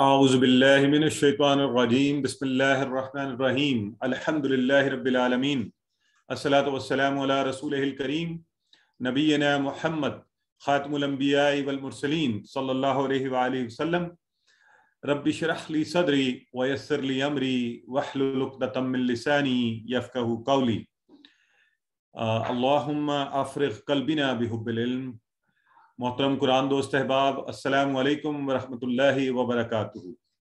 اعوذ باللہ من الشیطان الرجیم بسم اللہ الرحمن الرحیم الحمد للہ رب العالمین الصلاۃ والسلام علی رسولہ الکریم نبینا محمد خاتم الانبیاء والمرسلین صلی اللہ علیہ وآلہ وسلم رب اشرح لی صدری ویسر لی امری واحلل عقدۃ من لسانی یفقہوا قولی اللہم افرغ قلبنا بحب العلم۔ محترم قرآن دوست احباب، السلام علیکم ورحمۃ اللہ وبرکاتہ۔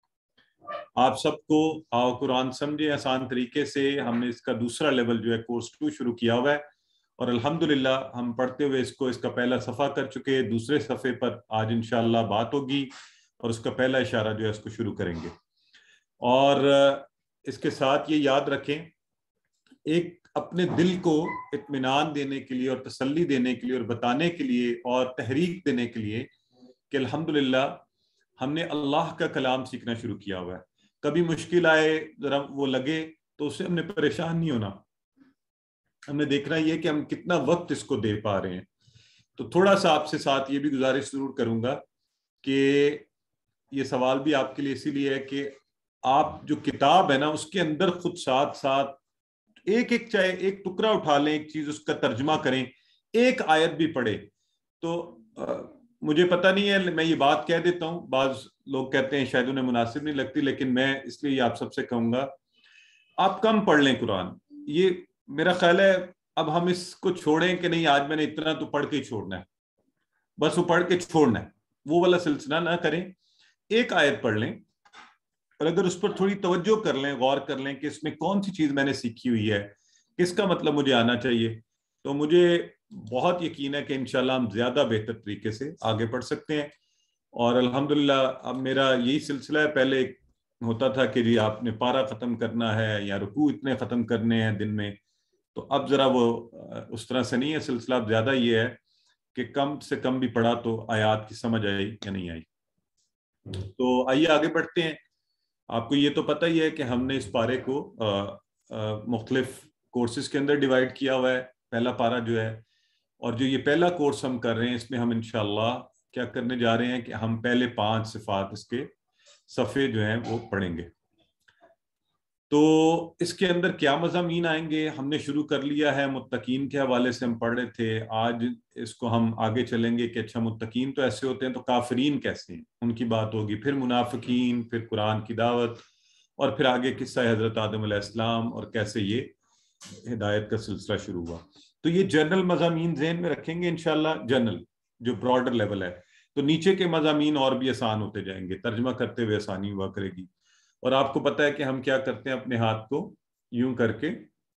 آپ سب کو آؤ قرآن سمجھے آسان طریقے سے۔ ہم نے اس کا دوسرا لیول جو ہے کورس 2 شروع کیا ہوا ہے، اور الحمدللہ ہم پڑھتے ہوئے اس کا پہلا صفحہ کر چکے۔ دوسرے صفحے پر آج انشاءاللہ بات ہوگی اور اس کا پہلا اشارہ جو ہے اس کو شروع کریں گے۔ اور اس کے ساتھ یہ یاد رکھیں، ایک اپنے دل کو اطمینان دینے کے لیے اور تسلی دینے کے لیے اور بتانے کے لیے اور تحریک دینے کے لیے کہ الحمدللہ ہم نے اللہ کا کلام سیکھنا شروع کیا ہوا ہے۔ کبھی مشکل آئے، ذرا وہ لگے تو اس سے ہم نے پریشان نہیں ہونا، ہم نے دیکھنا یہ کہ ہم کتنا وقت اس کو دے پا رہے ہیں۔ تو تھوڑا سا آپ سے ساتھ یہ بھی گزارش ضرور کروں گا کہ یہ سوال بھی آپ کے لیے اسی لیے ہے کہ آپ جو کتاب ہے نا اس کے اندر خود ساتھ ساتھ چاہے ایک ٹکڑا اٹھا لیں، ایک چیز اس کا ترجمہ کریں، ایک آیت بھی پڑھے تو مجھے پتہ نہیں ہے، میں یہ بات کہہ دیتا ہوں، بعض لوگ کہتے ہیں شاید انہیں مناسب نہیں لگتی، لیکن میں اس لیے آپ سب سے کہوں گا آپ کم پڑھ لیں قرآن۔ یہ میرا خیال ہے اب ہم اس کو چھوڑیں کہ نہیں آج میں نے اتنا تو پڑھ کے ہی چھوڑنا ہے، بس وہ پڑھ کے چھوڑنا ہے، وہ والا سلسلہ نہ کریں۔ ایک آیت پڑھ لیں اور اگر اس پر تھوڑی توجہ کر لیں، غور کر لیں کہ اس میں کون سی چیز میں نے سیکھی ہوئی ہے، کس کا مطلب مجھے آنا چاہیے، تو مجھے بہت یقین ہے کہ انشاءاللہ ہم زیادہ بہتر طریقے سے آگے بڑھ سکتے ہیں۔ اور الحمدللہ اب میرا یہی سلسلہ ہے، پہلے ہوتا تھا کہ جی آپ نے پارہ ختم کرنا ہے یا رکوع اتنے ختم کرنے ہیں دن میں، تو اب ذرا وہ اس طرح سے نہیں ہے سلسلہ، اب زیادہ یہ ہے کہ کم سے کم بھی پڑھا تو آیات کی سمجھ آئی یا نہیں آئی۔ تو آئیے آگے بڑھتے ہیں۔ آپ کو یہ تو پتہ ہی ہے کہ ہم نے اس پارے کو مختلف کورسز کے اندر ڈیوائیڈ کیا ہوا ہے۔ پہلا پارہ جو ہے، اور جو یہ پہلا کورس ہم کر رہے ہیں، اس میں ہم انشاءاللہ کیا کرنے جا رہے ہیں کہ ہم پہلے 5 صفات اس کے صفحے جو ہیں وہ پڑھیں گے۔ تو اس کے اندر کیا مضامین آئیں گے، ہم نے شروع کر لیا ہے متقین کے حوالے سے، ہم پڑھ رہے تھے، آج اس کو ہم آگے چلیں گے کہ اچھا متقین تو ایسے ہوتے ہیں تو کافرین کیسے ہیں، ان کی بات ہوگی، پھر منافقین، پھر قرآن کی دعوت، اور پھر آگے قصہ حضرت آدم علیہ السلام اور کیسے یہ ہدایت کا سلسلہ شروع ہوا۔ تو یہ جنرل مضامین ذہن میں رکھیں گے انشاءاللہ، جنرل جو براڈر لیول ہے، تو نیچے کے مضامین اور بھی آسان ہوتے جائیں گے، ترجمہ کرتے ہوئے آسانی ہوا کرے گی۔ اور آپ کو پتہ ہے کہ ہم کیا کرتے ہیں، اپنے ہاتھ کو یوں کر کے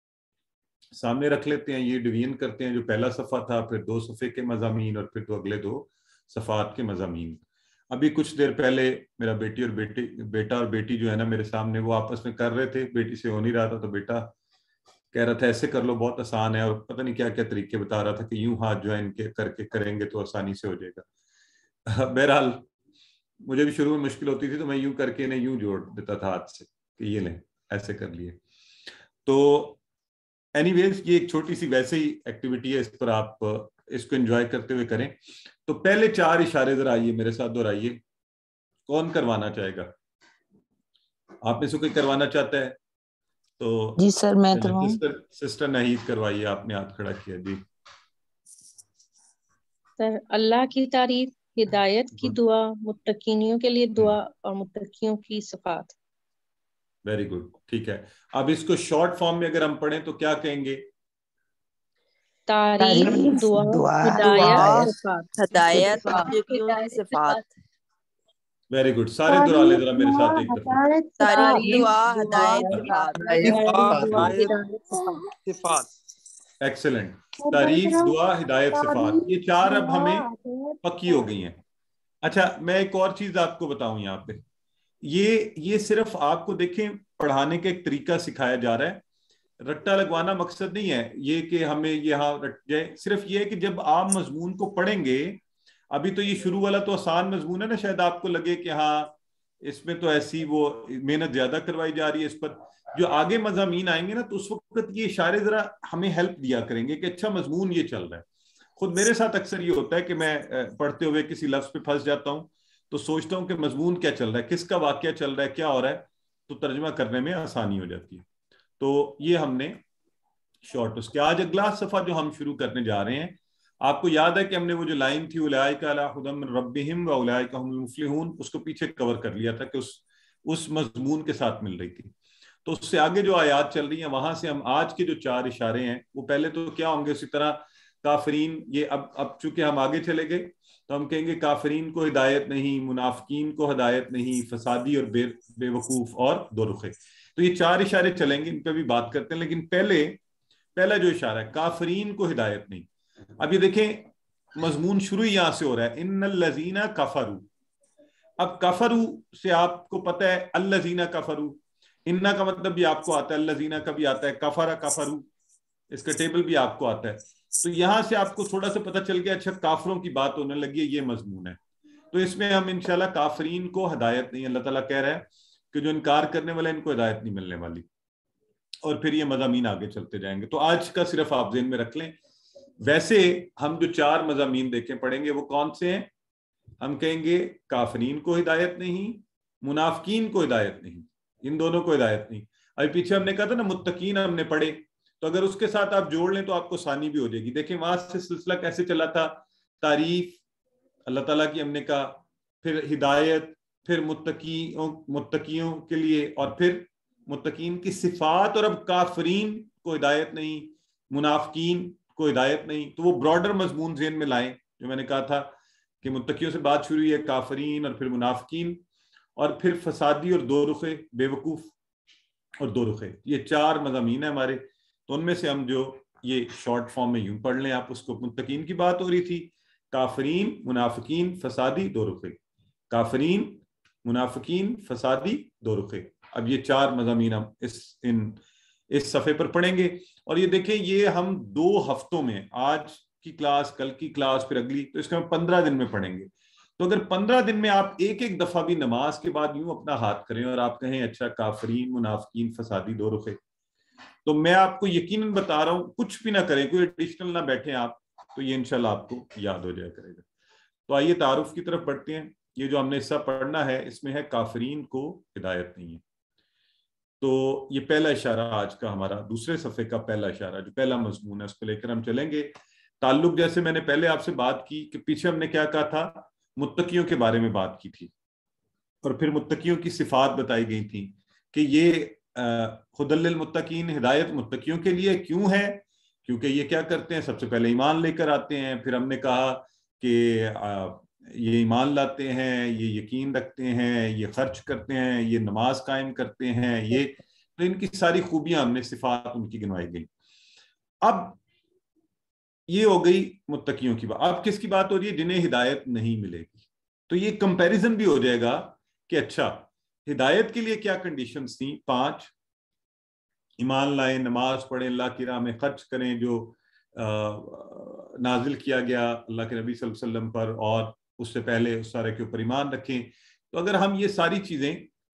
سامنے رکھ لیتے ہیں، یہ ڈویژن کرتے ہیں، جو پہلا صفحہ تھا، پھر 2 صفحے کے مضامین، اور پھر اگلے 2 صفحات کے مضامین۔ ابھی کچھ دیر پہلے میرا بیٹا اور بیٹی جو ہے نا میرے سامنے، وہ آپس میں کر رہے تھے، بیٹی سے ہو نہیں رہا تھا تو بیٹا کہہ رہا تھا ایسے کر لو بہت آسان ہے، اور پتہ نہیں کیا کیا طریقے بتا رہا تھا کہ یوں ہاتھ جو ہے ان کے کر کے کریں گے تو آسانی سے ہو جائے گا۔ بہرحال مجھے بھی شروع میں مشکل ہوتی تھی تو میں یوں کر کے انہیں یوں جوڑ دیتا تھا ہاتھ سے کہ یہ لیں، ایسے کر لیے۔ تو اینی ویز یہ ایک چھوٹی سی ویسے ہی ایکٹیویٹی ہے، اس پر آپ اس کو انجوائے کرتے ہوئے کریں۔ تو پہلے 4 اشارے ذرا آئیے میرے ساتھ دہرائیے، کون کروانا چاہے گا؟ آپ میں سے کوئی کروانا چاہتا ہے تو جی سر میں کرواؤں۔ سسٹر نہید کروائیے، آپ نے ہاتھ کھڑا کیا جی۔ سر اللہ کی تعریف، ہدایت کی دعا، متقینوں کے لیے دعا اور متقیوں کی صفات۔ ویری گڈ، ٹھیک ہے۔ اب اس کو شارٹ فارم میں اگر ہم پڑھیں تو کیا کہیں گے؟ تعریف، دعا، ہدایت، صفات۔ ہدایت، متقیوں کی صفات۔ ویری گڈ، سارے دہرا لیں ذرا میرے ساتھ ایک دفعہ۔ تعریف، دعا، ہدایت، صفات۔ ایکسلنٹ، تعریف، دعا، ہدایت، صفات، یہ 4 اب ہمیں پکی ہو گئی ہیں۔ اچھا میں ایک اور چیز آپ کو بتاؤں، یہاں پہ یہ صرف آپ کو دیکھیں پڑھانے کا ایک طریقہ سکھایا جا رہا ہے، رٹا لگوانا مقصد نہیں ہے یہ کہ ہمیں یہاں رٹ جائے، صرف یہ ہے کہ جب آپ مضمون کو پڑھیں گے، ابھی تو یہ شروع والا تو آسان مضمون ہے نا، شاید آپ کو لگے کہ ہاں اس میں تو ایسی وہ محنت زیادہ کروائی جا رہی ہے، اس پر جو آگے مضامین آئیں گے نا تو اس وقت یہ اشارے ذرا ہمیں ہیلپ دیا کریں گے کہ اچھا مضمون یہ چل رہا ہے۔ خود میرے ساتھ اکثر یہ ہوتا ہے کہ میں پڑھتے ہوئے کسی لفظ پہ پھنس جاتا ہوں تو سوچتا ہوں کہ مضمون کیا چل رہا ہے، کس کا واقعہ چل رہا ہے، کیا ہو رہا ہے، تو ترجمہ کرنے میں آسانی ہو جاتی ہے. تو یہ ہم نے شارٹ اس کے. آج اگلا صفحہ جو ہم شروع کرنے جا رہے ہیں، آپ کو یاد ہے کہ ہم نے وہ جو لائن تھی اولئک علی ھدی من ربہم واولئک ھم المفلحون، اس کو پیچھے کور کر لیا تھا کہ اس مضمون کے ساتھ مل رہی تھی. تو اس سے آگے جو آیات چل رہی ہیں وہاں سے ہم آج کے جو 4 اشارے ہیں وہ پہلے تو کیا ہوں گے، اسی طرح کافرین. یہ اب چونکہ ہم آگے چلے گئے تو ہم کہیں گے کافرین کو ہدایت نہیں، منافقین کو ہدایت نہیں، فسادی اور بے وقوف اور دو رخے. تو یہ 4 اشارے چلیں گے، ان پہ بھی بات کرتے ہیں. لیکن پہلا جو اشارہ ہے کافرین کو ہدایت نہیں. اب یہ دیکھیں مضمون شروع یہاں سے ہو رہا ہے، ان الذین کفروا. اب کفروا سے آپ کو پتہ ہے الذین کفروا، انہ کا مطلب بھی آپ کو آتا ہے، الذین کا بھی آتا ہے، کفر کفروا اس کا ٹیبل بھی آپ کو آتا ہے. تو یہاں سے آپ کو تھوڑا سا پتہ چل گیا اچھا کافروں کی بات ہونے لگی ہے، یہ مضمون ہے. تو اس میں ہم انشاءاللہ کافرین کو ہدایت نہیں، اللہ تعالیٰ کہہ رہا ہے کہ جو انکار کرنے والے ان کو ہدایت نہیں ملنے والی. اور پھر یہ مضامین آگے چلتے جائیں گے. تو آج کا صرف آپ ذہن میں رکھ لیں. ویسے ہم جو 4 مضامین دیکھیں پڑھیں گے وہ کون سے ہیں؟ ہم کہیں گے کافرین کو ہدایت نہیں، منافقین کو ہدایت نہیں، ان دونوں کو ہدایت نہیں. ابھی پیچھے ہم نے کہا تھا نا متقین ہم نے پڑھے، تو اگر اس کے ساتھ آپ جوڑ لیں تو آپ کو آسانی بھی ہو جائے گی. دیکھیں وہاں سے سلسلہ کیسے چلا تھا، تعریف اللہ تعالیٰ کی ہم نے کہا، پھر ہدایت، پھر متقیوں کے لیے، اور پھر متقین کی صفات، اور اب کافرین کو ہدایت نہیں، منافقین کو ہدایت نہیں. تو وہ براڈر مضمون ذہن میں لائیں جو میں نے کہا تھا کہ متقیوں سے بات شروع ہوئی ہے، کافرین اور پھر منافقین، اور پھر فسادی اور دو رخے، بے وقوف اور دو رخے. یہ 4 مضامین ہیں ہمارے. تو ان میں سے ہم جو یہ شارٹ فارم میں یوں پڑھ لیں آپ اس کو. متقین کی بات ہو رہی تھی، کافرین، منافقین، فسادی، دو رخے. کافرین، منافقین، فسادی، دو رخے. اب یہ 4 مضامین ہم اس صفحے پر پڑھیں گے. اور یہ دیکھیں یہ ہم 2 ہفتوں میں، آج کی کلاس، کل کی کلاس، پھر اگلی، تو اس کو ہم 15 دن میں پڑھیں گے. تو اگر 15 دن میں آپ ایک دفعہ بھی نماز کے بعد یوں اپنا ہاتھ کریں اور آپ کہیں اچھا کافرین، منافقین، فسادی، دو رخے، تو میں آپ کو یقیناً بتا رہا ہوں کچھ بھی نہ کریں، کوئی ایڈیشنل نہ بیٹھیں آپ، تو یہ انشاءاللہ آپ کو یاد ہو جائے کرے گا. تو آئیے تعارف کی طرف بڑھتے ہیں. یہ جو ہم نے حصہ پڑھنا ہے اس میں ہے کافرین کو ہدایت نہیں ہے. تو یہ پہلا اشارہ آج کا ہمارا دوسرے صفحے کا پہلا اشارہ جو پہلا مضمون ہے اس کو لے کر ہم چلیں گے. تعلق جیسے میں نے پہلے آپ سے بات کی کہ پیچھے ہم نے کیا کہا تھا، متقیوں کے بارے میں بات کی تھی، اور پھر متقیوں کی صفات بتائی گئی تھی کہ یہ ہدی للمتقین، ہدایت متقیوں کے لیے. کیوں ہے؟ کیونکہ یہ کیا کرتے ہیں، سب سے پہلے ایمان لے کر آتے ہیں. پھر ہم نے کہا کہ یہ ایمان لاتے ہیں، یہ یقین رکھتے ہیں، یہ خرچ کرتے ہیں، یہ نماز قائم کرتے ہیں، یہ تو ان کی ساری خوبیاں ہم نے صفات ان کی گنوائی گئی. اب یہ ہو گئی متقیوں کی بات. اب کس کی بات ہو رہی ہے؟ جنہیں ہدایت نہیں ملے گی. تو یہ کمپیریزن بھی ہو جائے گا کہ اچھا ہدایت کے لیے کیا کنڈیشنز تھیں. 5، ایمان لائیں، نماز پڑھیں، اللہ کی راہ میں خرچ کریں جو نازل کیا گیا اللہ کے نبی صلی اللہ علیہ وسلم پر، اور اس سے پہلے اس سارے کے اوپر ایمان رکھیں. تو اگر ہم یہ ساری چیزیں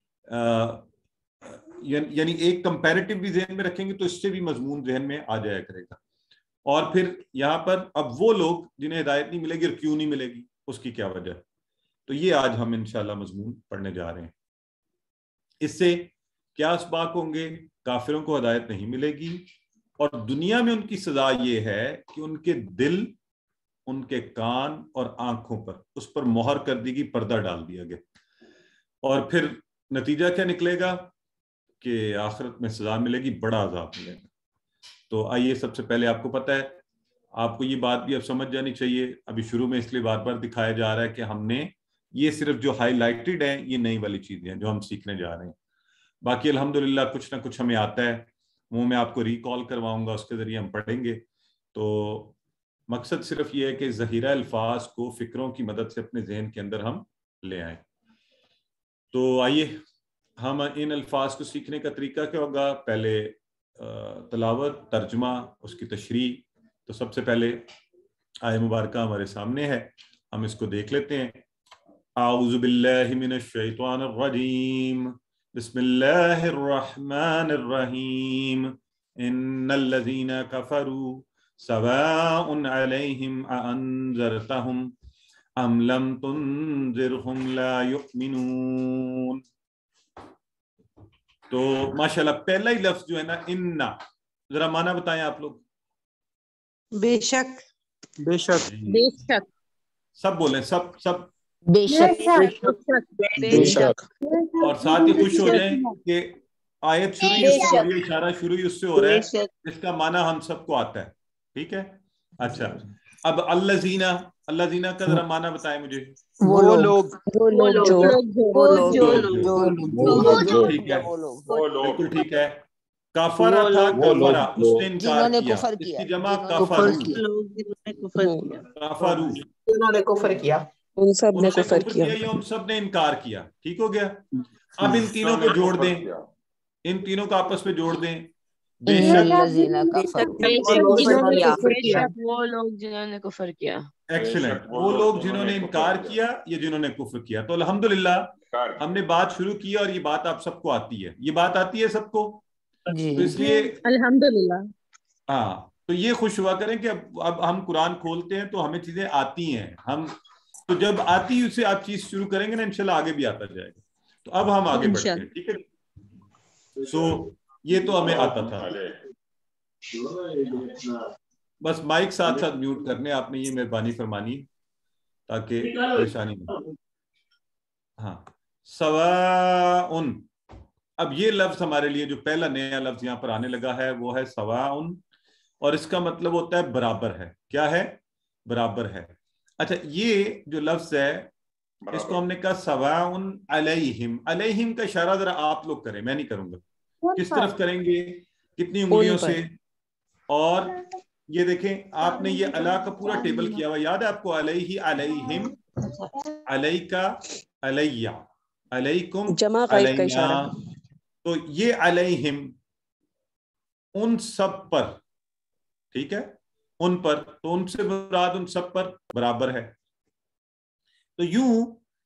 یعنی ایک کمپیریٹیو بھی ذہن میں رکھیں گے تو اس سے بھی مضمون ذہن میں آ جایا کرے گا. اور پھر یہاں پر اب وہ لوگ جنہیں ہدایت نہیں ملے گی، اور کیوں نہیں ملے گی، اس کی کیا وجہ. تو یہ آج ہم انشاءاللہ مضمون پڑھنے جا رہے ہیں. اس سے کیا اسباق ہوں گے؟ کافروں کو ہدایت نہیں ملے گی، اور دنیا میں ان کی سزا یہ ہے کہ ان کے دل، ان کے کان اور آنکھوں پر اس پر مہر کر دی گئی، پردہ ڈال دیا گیا. اور پھر نتیجہ کیا نکلے گا کہ آخرت میں سزا ملے گی، بڑا عذاب ملے گا. تو آئیے سب سے پہلے آپ کو پتہ ہے، آپ کو یہ بات بھی اب سمجھ جانی چاہیے، ابھی شروع میں اس لیے بار بار دکھایا جا رہا ہے کہ ہم نے یہ صرف جو ہائی لائٹڈ ہیں یہ نئی والی چیزیں ہیں جو ہم سیکھنے جا رہے ہیں. باقی الحمدللہ کچھ نہ کچھ ہمیں آتا ہے، وہ میں آپ کو ریکال کرواؤں گا، اس کے ذریعے ہم پڑھیں گے. تو مقصد صرف یہ ہے کہ ذخیرہ الفاظ کو فکروں کی مدد سے اپنے ذہن کے اندر ہم لے آئیں. تو آئیے ہم ان الفاظ کو سیکھنے کا طریقہ کیا ہوگا. پہلے تلاوت، ترجمہ، اس کی تشریح. تو سب سے پہلے آیہ مبارکہ ہمارے سامنے ہے، ہم اس کو دیکھ لیتے ہیں. اعوذ باللہ من الشیطان الرجیم، بسم اللہ الرحمن الرحیم. ان الذین کفروا سواء علیہم اانذرتہم अम लम तुनज़िरहुम ला युमिनून। तो माशाल्लाह पहला ही लफ्ज जो है ना इन्ना, जरा माना बताएं आप लोग। बेशक। बेशक। बेशक। सब बोलें, सब सब बेशक। बेशक। और साथ ही खुश हो जाएं कि आयत शुरू ही उससे हो रही है, इशारा शुरू ही उससे हो रहा है, इसका माना हम सबको आता है। ठीक है, अच्छा अब अल्लाजीना, अल्लाजीना का जरा माना बताएं मुझे। वो लोग बिल्कुल ठीक है, बिल्कुल ठीक है। काफरा था, काफरा उसने इनकार किया, इसकी जमा काफरू, काफरू जिन्होंने कुफर किया, उन सब ने उन्होंने कुफर कुफर किया। किया या उन सब ने इनकार किया। ठीक हो गया। अब इन तीनों को जोड़ दें, इन तीनों को आपस में जोड़ दें। बेशक वो लोग जिन्होंने कुफर किया। एक्सीलेंट, वो लोग जिन्होंने इनकार किया, ये जिन्होंने कुफ्र किया। तो अल्हम्दुलिल्लाह हमने बात शुरू की और ये बात आप सबको आती है, ये बात आती है सबको। तो इसलिए अल्हम्दुलिल्लाह। हाँ, तो ये खुश हुआ करें कि अब हम कुरान खोलते हैं तो हमें चीजें आती हैं। हम तो जब आती है उससे आप चीज शुरू करेंगे ना, इंशाल्लाह आगे भी आता जाएगा। तो अब हम आगे बढ़ते हैं, ठीक है। सो ये तो हमें आता था। बस माइक साथ साथ म्यूट करने आपने ये मेहरबानी फरमानी ताकि परेशानी नहीं। हाँ, सवाउन। अब ये लफ्ज हमारे लिए जो पहला नया लफ्ज यहाँ पर आने लगा है वो है सवाउन, और इसका मतलब होता है बराबर है। क्या है? बराबर है। अच्छा, ये जो लफ्ज है इसको हमने कहा सवाउन अलैहिम। अलैहिम का इशारा जरा आप लोग करें, मैं नहीं करूंगा। किस तरफ करेंगे? कितनी उंगलियों से? और ये देखें, आपने ये अला का पूरा टेबल किया हुआ याद है आपको? अलैहि, अलैहिम, अलैका, अलैया, अलैकुम, जमा गैब का अलैना। इशारा। तो ये अलैहिम उन सब पर, ठीक है, उन पर, तो उनसे मुराद उन सब पर बराबर है। तो यूं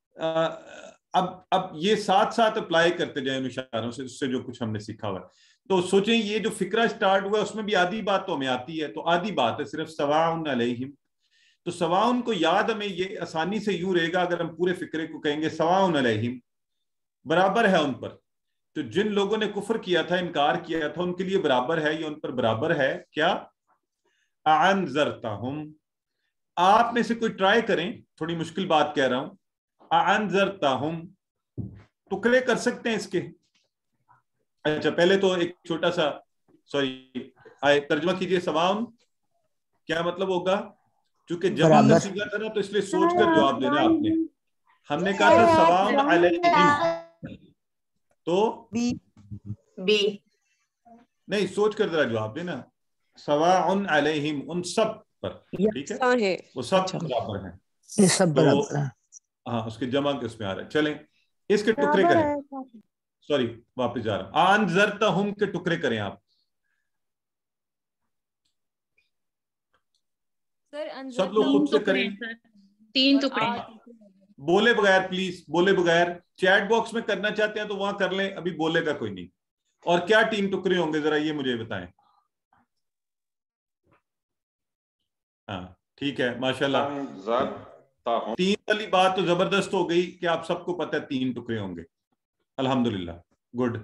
अब ये साथ साथ अप्लाई करते जाए इशारों से, उससे जो कुछ हमने सीखा हुआ है। तो सोचें ये जो फिक्रा स्टार्ट हुआ है उसमें भी आधी बात तो हमें आती है, तो आधी बात है सिर्फ सवाउन अलैहिम। तो सवाउन को याद हमें ये आसानी से यूं रहेगा अगर हम पूरे फिक्रे को कहेंगे सवाउन अलैहिम, बराबर है उन पर। तो जिन लोगों ने कुफर किया था, इनकार किया था, उनके लिए बराबर है, ये उन पर बराबर है। क्या? अअनज़रतहुम। आप में से कोई ट्राई करें, थोड़ी मुश्किल बात कह रहा हूं। अअनज़रतहुम, टुकड़े कर सकते हैं इसके? अच्छा, पहले तो एक छोटा सा तर्जुमा कीजिए। सवाउन क्या मतलब होगा? क्योंकि जमा का सीगा था ना, तो इसलिए सोचकर जवाब देना आपने। हमने कहा था सवाउन अलैहिम, तो बी नहीं, सोच कर जरा जवाब देना। सवाउन अलैहिम, उन सब पर, ठीक है, वो सब बराबर हैं। ये सब बराबर है। हाँ, उसके जमा के उसमें आ रहा है। चलें, इसके टुकड़े करें। सॉरी, वापस जा रहा हूं। अनज़रतहुम के टुकड़े करें आप। सब लोग खुद से करें। 3 टुकड़े। बोले बगैर प्लीज, बोले बगैर। चैट बॉक्स में करना चाहते हैं तो वहां कर लें, अभी बोलेगा कोई नहीं। और क्या 3 टुकड़े होंगे जरा ये मुझे बताएं। हाँ ठीक है, माशाल्लाह। 3 वाली बात तो जबरदस्त हो गई कि आप सबको पता है 3 टुकड़े होंगे। अल्हम्दुलिल्लाह, गुड।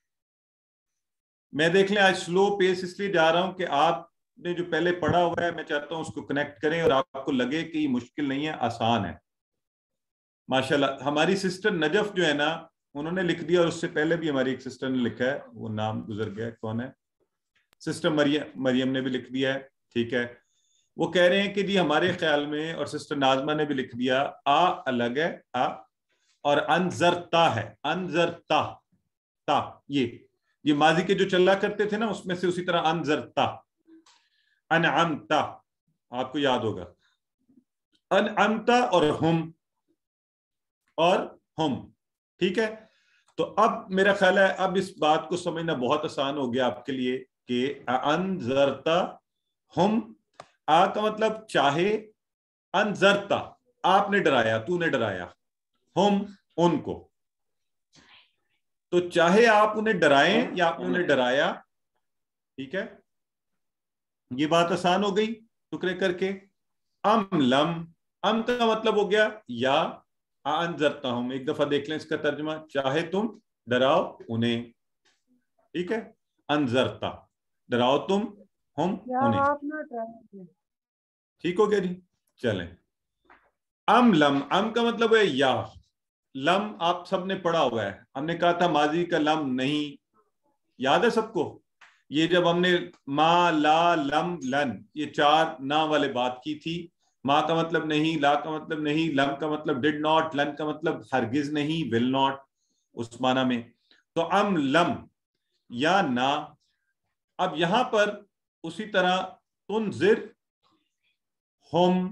मैं देख लें आज स्लो पेस इसलिए जा रहा हूं कि आपने जो पहले पढ़ा हुआ है मैं चाहता हूं उसको कनेक्ट करें और आपको लगे कि ये मुश्किल नहीं है, आसान है। माशाल्लाह हमारी सिस्टर नजफ जो है ना, उन्होंने लिख दिया, और उससे पहले भी हमारी एक सिस्टर ने लिखा है, वो नाम गुजर गया, कौन है? सिस्टर मरियम ने भी लिख दिया है, ठीक है। वो कह रहे हैं कि जी हमारे ख्याल में, और सिस्टर नाजमा ने भी लिख दिया, आ अलग है, आ, और अनजरता है, अनजरता, ता, ये माजी के जो चला करते थे ना उसमें से उसी तरह अनजरता, अनअमता, आपको याद होगा, अनअमता और हम, ठीक है। तो अब मेरा ख्याल है अब इस बात को समझना बहुत आसान हो गया आपके लिए कि अनजरता हम, आ का मतलब चाहे, अनजरता आपने डराया, तूने डराया, हम उनको। तो चाहे आप उन्हें डराएं या आपने उन्हें डराया, ठीक है, ये बात आसान हो गई टुकड़े करके। अम लम, ام کا مطلب ہو گیا یا انذرتہم، ایک دفعہ دیکھ لیں اس کا ترجمہ، چاہے تم ڈراؤ انہیں، ٹھیک ہے، انذرتا ڈراؤ تم ہم انہیں، ٹھیک ہو گیا جی. چلیں ام لم، ام کا مطلب ہے یا، لم آپ سب نے پڑھا ہوا ہے، ہم نے کہا تھا ماضی کا لم نہیں، یاد ہے سب کو؟ یہ جب ہم نے ما لا لم لن یہ 4 نا والے بات کی تھی، ما کا مطلب نہیں، لا کا مطلب نہیں، لم کا مطلب ڈڈ ناٹ، لن کا مطلب ہرگز نہیں، ول ناٹ اس معنی میں. تو ام لم یا نا. اب یہاں پر اسی طرح تنذر ہم،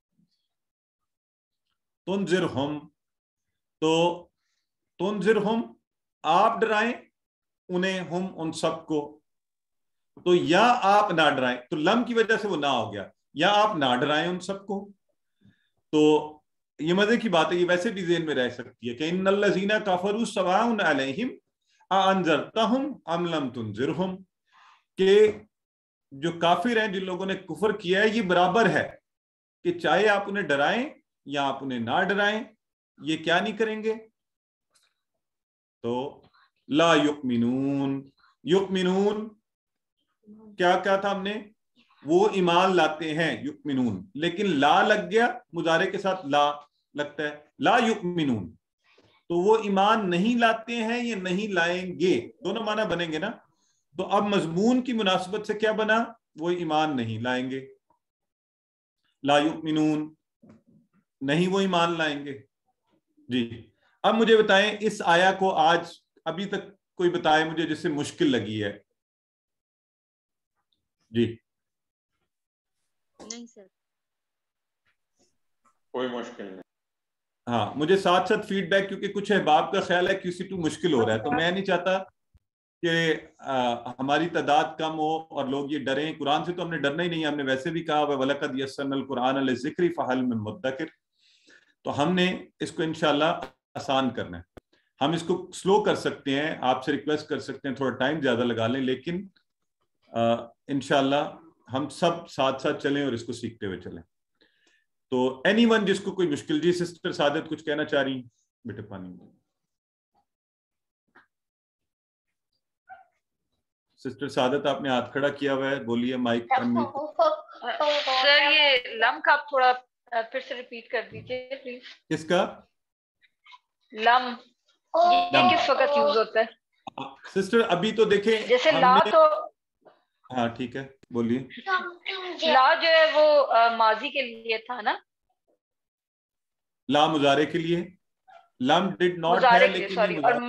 تنذر ہم، تو تنذر ہم آپ ڈرائیں انہیں، ہم ان سب کو. تو یا آپ نہ ڈرائیں، تو لم کی وجہ سے وہ نہ ہو گیا، یا آپ نہ ڈرائیں ان سب کو. تو یہ مزے کی بات ہے، یہ ویسے بھی ذہن میں رہ سکتی ہے کہ ان الذین کفروا سواء علیہم اانذرتہم ام لم تنذرہم، کہ جو کافر ہیں، جن لوگوں نے کفر کیا ہے، یہ برابر ہے کہ چاہے آپ انہیں ڈرائیں یا آپ انہیں نہ ڈرائیں، یہ کیا نہیں کریں گے. تو لا یؤمنون، یؤمنون کیا کیا تھا ہم نے، وہ ایمان لاتے ہیں، یؤمنون، لیکن لا لگ گیا، مضارع کے ساتھ لا لگتا ہے، لا یؤمنون، تو وہ ایمان نہیں لاتے ہیں یا نہیں لائیں گے، دونوں معنی بنیں گے نا. تو اب مضمون کی مناسبت سے کیا بنا، وہ ایمان نہیں لائیں گے، لا یؤمنون نہیں وہ ایمان لائیں گے. جی اب مجھے بتائیں اس آیا کو آج ابھی تک کوئی بتائے مجھے جس سے مشکل لگی ہے. جی نہیں سر، کوئی مشکل نہیں. ہاں مجھے ساتھ ساتھ فیڈ بیک، کیونکہ کچھ احباب کا خیال ہے QC2 مشکل ہو رہا ہے، تو میں نہیں چاہتا کہ ہماری تعداد کم ہو اور لوگ یہ ڈریں. قرآن سے تو ہم نے ڈرنا ہی نہیں، ہم نے ویسے بھی کہا وَلَقَدْ يَسَّرْنَا الْقُرْآنَ لِلذِّكْرِ فَهَلْ مِن مُدَّكِرٍ، تو ہم نے اس کو انشاءاللہ آسان کرنا ہے. ہم اس کو سلو کر سکتے ہیں، آپ سے ریکویسٹ کر سکتے ہیں تھوڑا ٹائم زیادہ لگا لیں، لیکن انشاءاللہ ہم سب ساتھ ساتھ چلیں اور اس کو سیکھتے ہوئے چلیں. تو اینی ون جس کو کوئی مشکل، جی سسٹر سعادت کچھ کہنا چاہ رہی ہیں، بیٹے پانی. سسٹر سعادت آپ نے ہاتھ کھڑا کیا ہوا ہے، بولیے، مائک سر یہ لم کا آپ تھوڑا پھر سے ریپیٹ کر دیجیے پلیز. کس کا لم یہ کس وقت یوز ہوتا ہے سسٹر؟ ابھی تو دیکھیں جیسے لا تو، ہاں ٹھیک ہے بولیے. لا جو ہے وہ ماضی کے لیے تھا نا، لا مضارع کے لیے، لم ڈڈ ناٹ مضارع ہے کے لیے لیکن سوری، یہ اور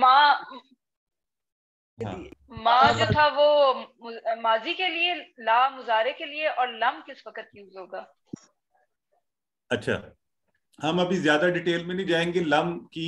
ہاں ماں جو تھا وہ ماضی کے لیے، لا مضارع کے لیے، اور لم کس وقت یوز ہوگا؟ اچھا ہم ابھی زیادہ ڈیٹیل میں نہیں جائیں گے. لم کی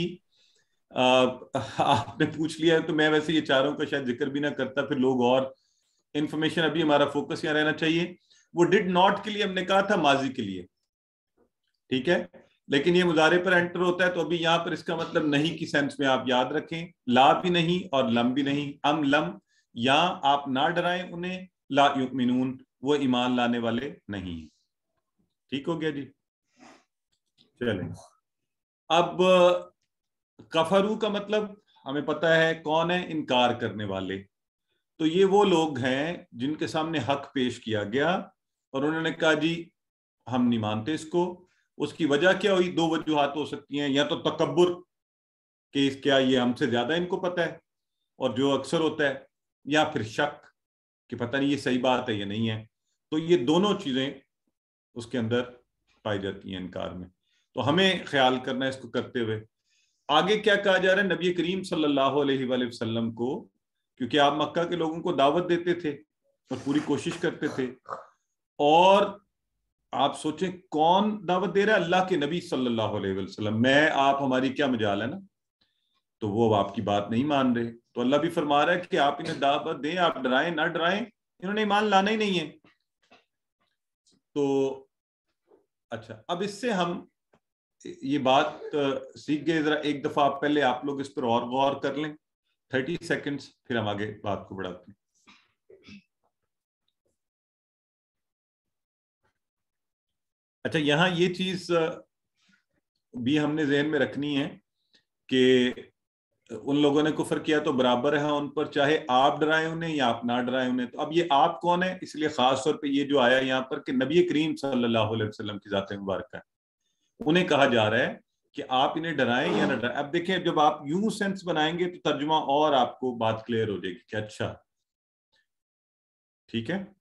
آپ نے پوچھ لیا ہے تو میں ویسے یہ چاروں کا شاید ذکر بھی نہ کرتا، پھر لوگ اور انفارمیشن، ابھی ہمارا فوکس یہاں رہنا چاہیے. وہ ڈڈ ناٹ کے لیے ہم نے کہا تھا ماضی کے لیے، ٹھیک ہے، لیکن یہ مضارع پر انٹر ہوتا ہے، تو ابھی یہاں پر اس کا مطلب نہیں کی سینس میں آپ یاد رکھیں، لا بھی نہیں اور لم بھی نہیں. ام لم یا آپ نہ ڈرائیں انہیں، لا یؤمنون وہ ایمان لانے والے نہیں. ٹھیک ہو گیا جی. چلیں اب کفرو کا مطلب ہمیں پتہ ہے کون ہے، انکار کرنے والے. تو یہ وہ لوگ ہیں جن کے سامنے حق پیش کیا گیا اور انہوں نے کہا جی ہم نہیں مانتے اس کو. اس کی وجہ کیا ہوئی؟ 2 وجوہات ہو سکتی ہیں، یا تو تکبر کہ کیا یہ ہم سے زیادہ ان کو پتہ ہے، اور جو اکثر ہوتا ہے، یا پھر شک کہ پتہ نہیں یہ صحیح بات ہے یا نہیں ہے. تو یہ دونوں چیزیں اس کے اندر پائی جاتی ہیں انکار میں. تو ہمیں خیال کرنا ہے اس کو کرتے ہوئے. آگے کیا کہا جا رہا ہے نبی کریم صلی اللہ علیہ وآلہ وسلم کو، کیونکہ آپ مکہ کے لوگوں کو دعوت دیتے تھے اور پوری کوشش کرتے تھے، اور آپ سوچیں کون دعوت دے رہا ہے؟ اللہ کے نبی صلی اللہ علیہ وسلم. میں آپ ہماری کیا مجال ہے نا. تو وہ آپ کی بات نہیں مان رہے، تو اللہ بھی فرما رہا ہے کہ آپ انہیں دعوت دیں، آپ ڈرائیں نہ ڈرائیں، انہوں نے ایمان لانا ہی نہیں ہے. تو اچھا اب اس سے ہم یہ بات سیکھ گئے. ذرا ایک دفعہ پہلے آپ لوگ اس پر اور غور کر لیں 30 سیکنڈز، پھر ہم آگے بات کو بڑھاتے ہیں. اچھا یہاں یہ چیز بھی ہم نے ذہن میں رکھنی ہے کہ ان لوگوں نے کفر کیا تو برابر ہے ان پر، چاہے آپ ڈرائیں انہیں یا آپ نہ ڈرائیں انہیں. تو اب یہ آپ کون ہے؟ اس لیے خاص طور پہ یہ جو آیا یہاں پر کہ نبی کریم صلی اللہ علیہ وسلم کی ذات مبارکہ ہے، انہیں کہا جا رہا ہے کہ آپ انہیں ڈرائیں یا نہ ڈرائیں. اب دیکھیں جب آپ یوں سینس بنائیں گے تو ترجمہ اور آپ کو بات کلیئر ہو جائے گی کہ اچھا ٹھیک ہے.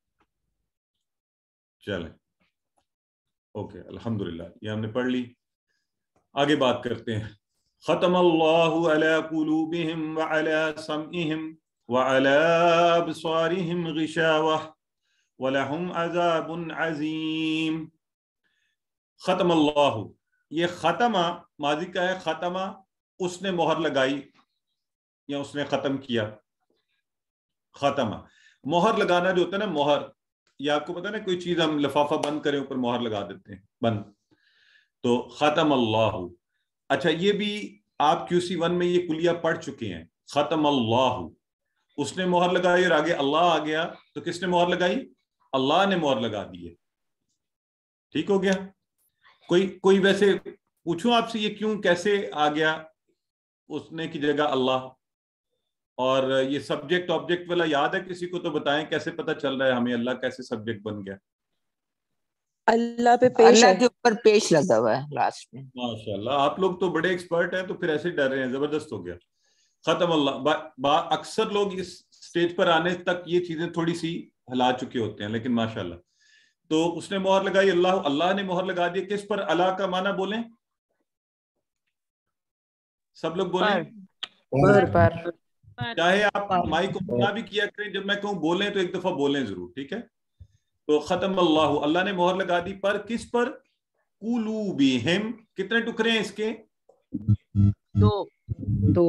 چلیں اوکے الحمدللہ یہ ہم نے پڑھ لی. آگے بات کرتے ہیں. ختم اللہ علی قلوبہم وعلی سمعہم وعلی ابصارہم غشاوہ ولہم عذاب عظیم. ختم اللہ، یہ ختمہ ماضی کا ہے. ختمہ اس نے مہر لگائی یا اس نے ختم کیا. ختمہ مہر لگانا جو ہوتا ہے نا، مہر، یا آپ کو پتا نا کوئی چیز ہم لفافہ بند کریں اوپر مہر لگا دیتے ہیں بند، تو ختم اللہ. اچھا یہ بھی آپ QC1 میں یہ کلیہ پڑھ چکے ہیں. ختم اللہ، اس نے مہر لگائی اور آگے اللہ آ گیا تو کس نے مہر لگائی؟ اللہ نے مہر لگا دی ہے. ٹھیک ہو گیا. کوئی ویسے پوچھوں آپ سے یہ کیوں کیسے آ گیا اس نے کی جگہ اللہ؟ اور یہ سبجیکٹ آبجیکٹ والا یاد ہے کسی کو؟ تو بتائیں کیسے پتہ چل رہا ہے ہمیں اللہ کیسے سبجیکٹ بن گیا؟ اللہ پہ پیش اللہ ہے، کے اوپر پیش لگا ہوا ہے لاسٹ میں. ماشاءاللہ آپ لوگ تو بڑے ایکسپرٹ ہیں، تو پھر ایسے ڈر رہے ہیں. زبردست ہو گیا. ختم اللہ. اکثر لوگ اس سٹیج پر آنے تک یہ چیزیں تھوڑی سی ہلا چکے ہوتے ہیں، لیکن ماشاءاللہ. تو اس نے مہر لگائی، اللہ نے مہر لگا دی. کس پر؟ اللہ کا معنی بولیں سب لوگ بولیں. پر چاہے آپ مائک کو بنا بھی کیا کریں، جب میں کہوں بولیں تو ایک دفعہ بولیں ضرور، ٹھیک ہے؟ تو ختم اللہ، اللہ نے مہر لگا دی. پر کس پر؟ قلوبہم. کتنے ٹکڑے ہیں اس کے؟ دو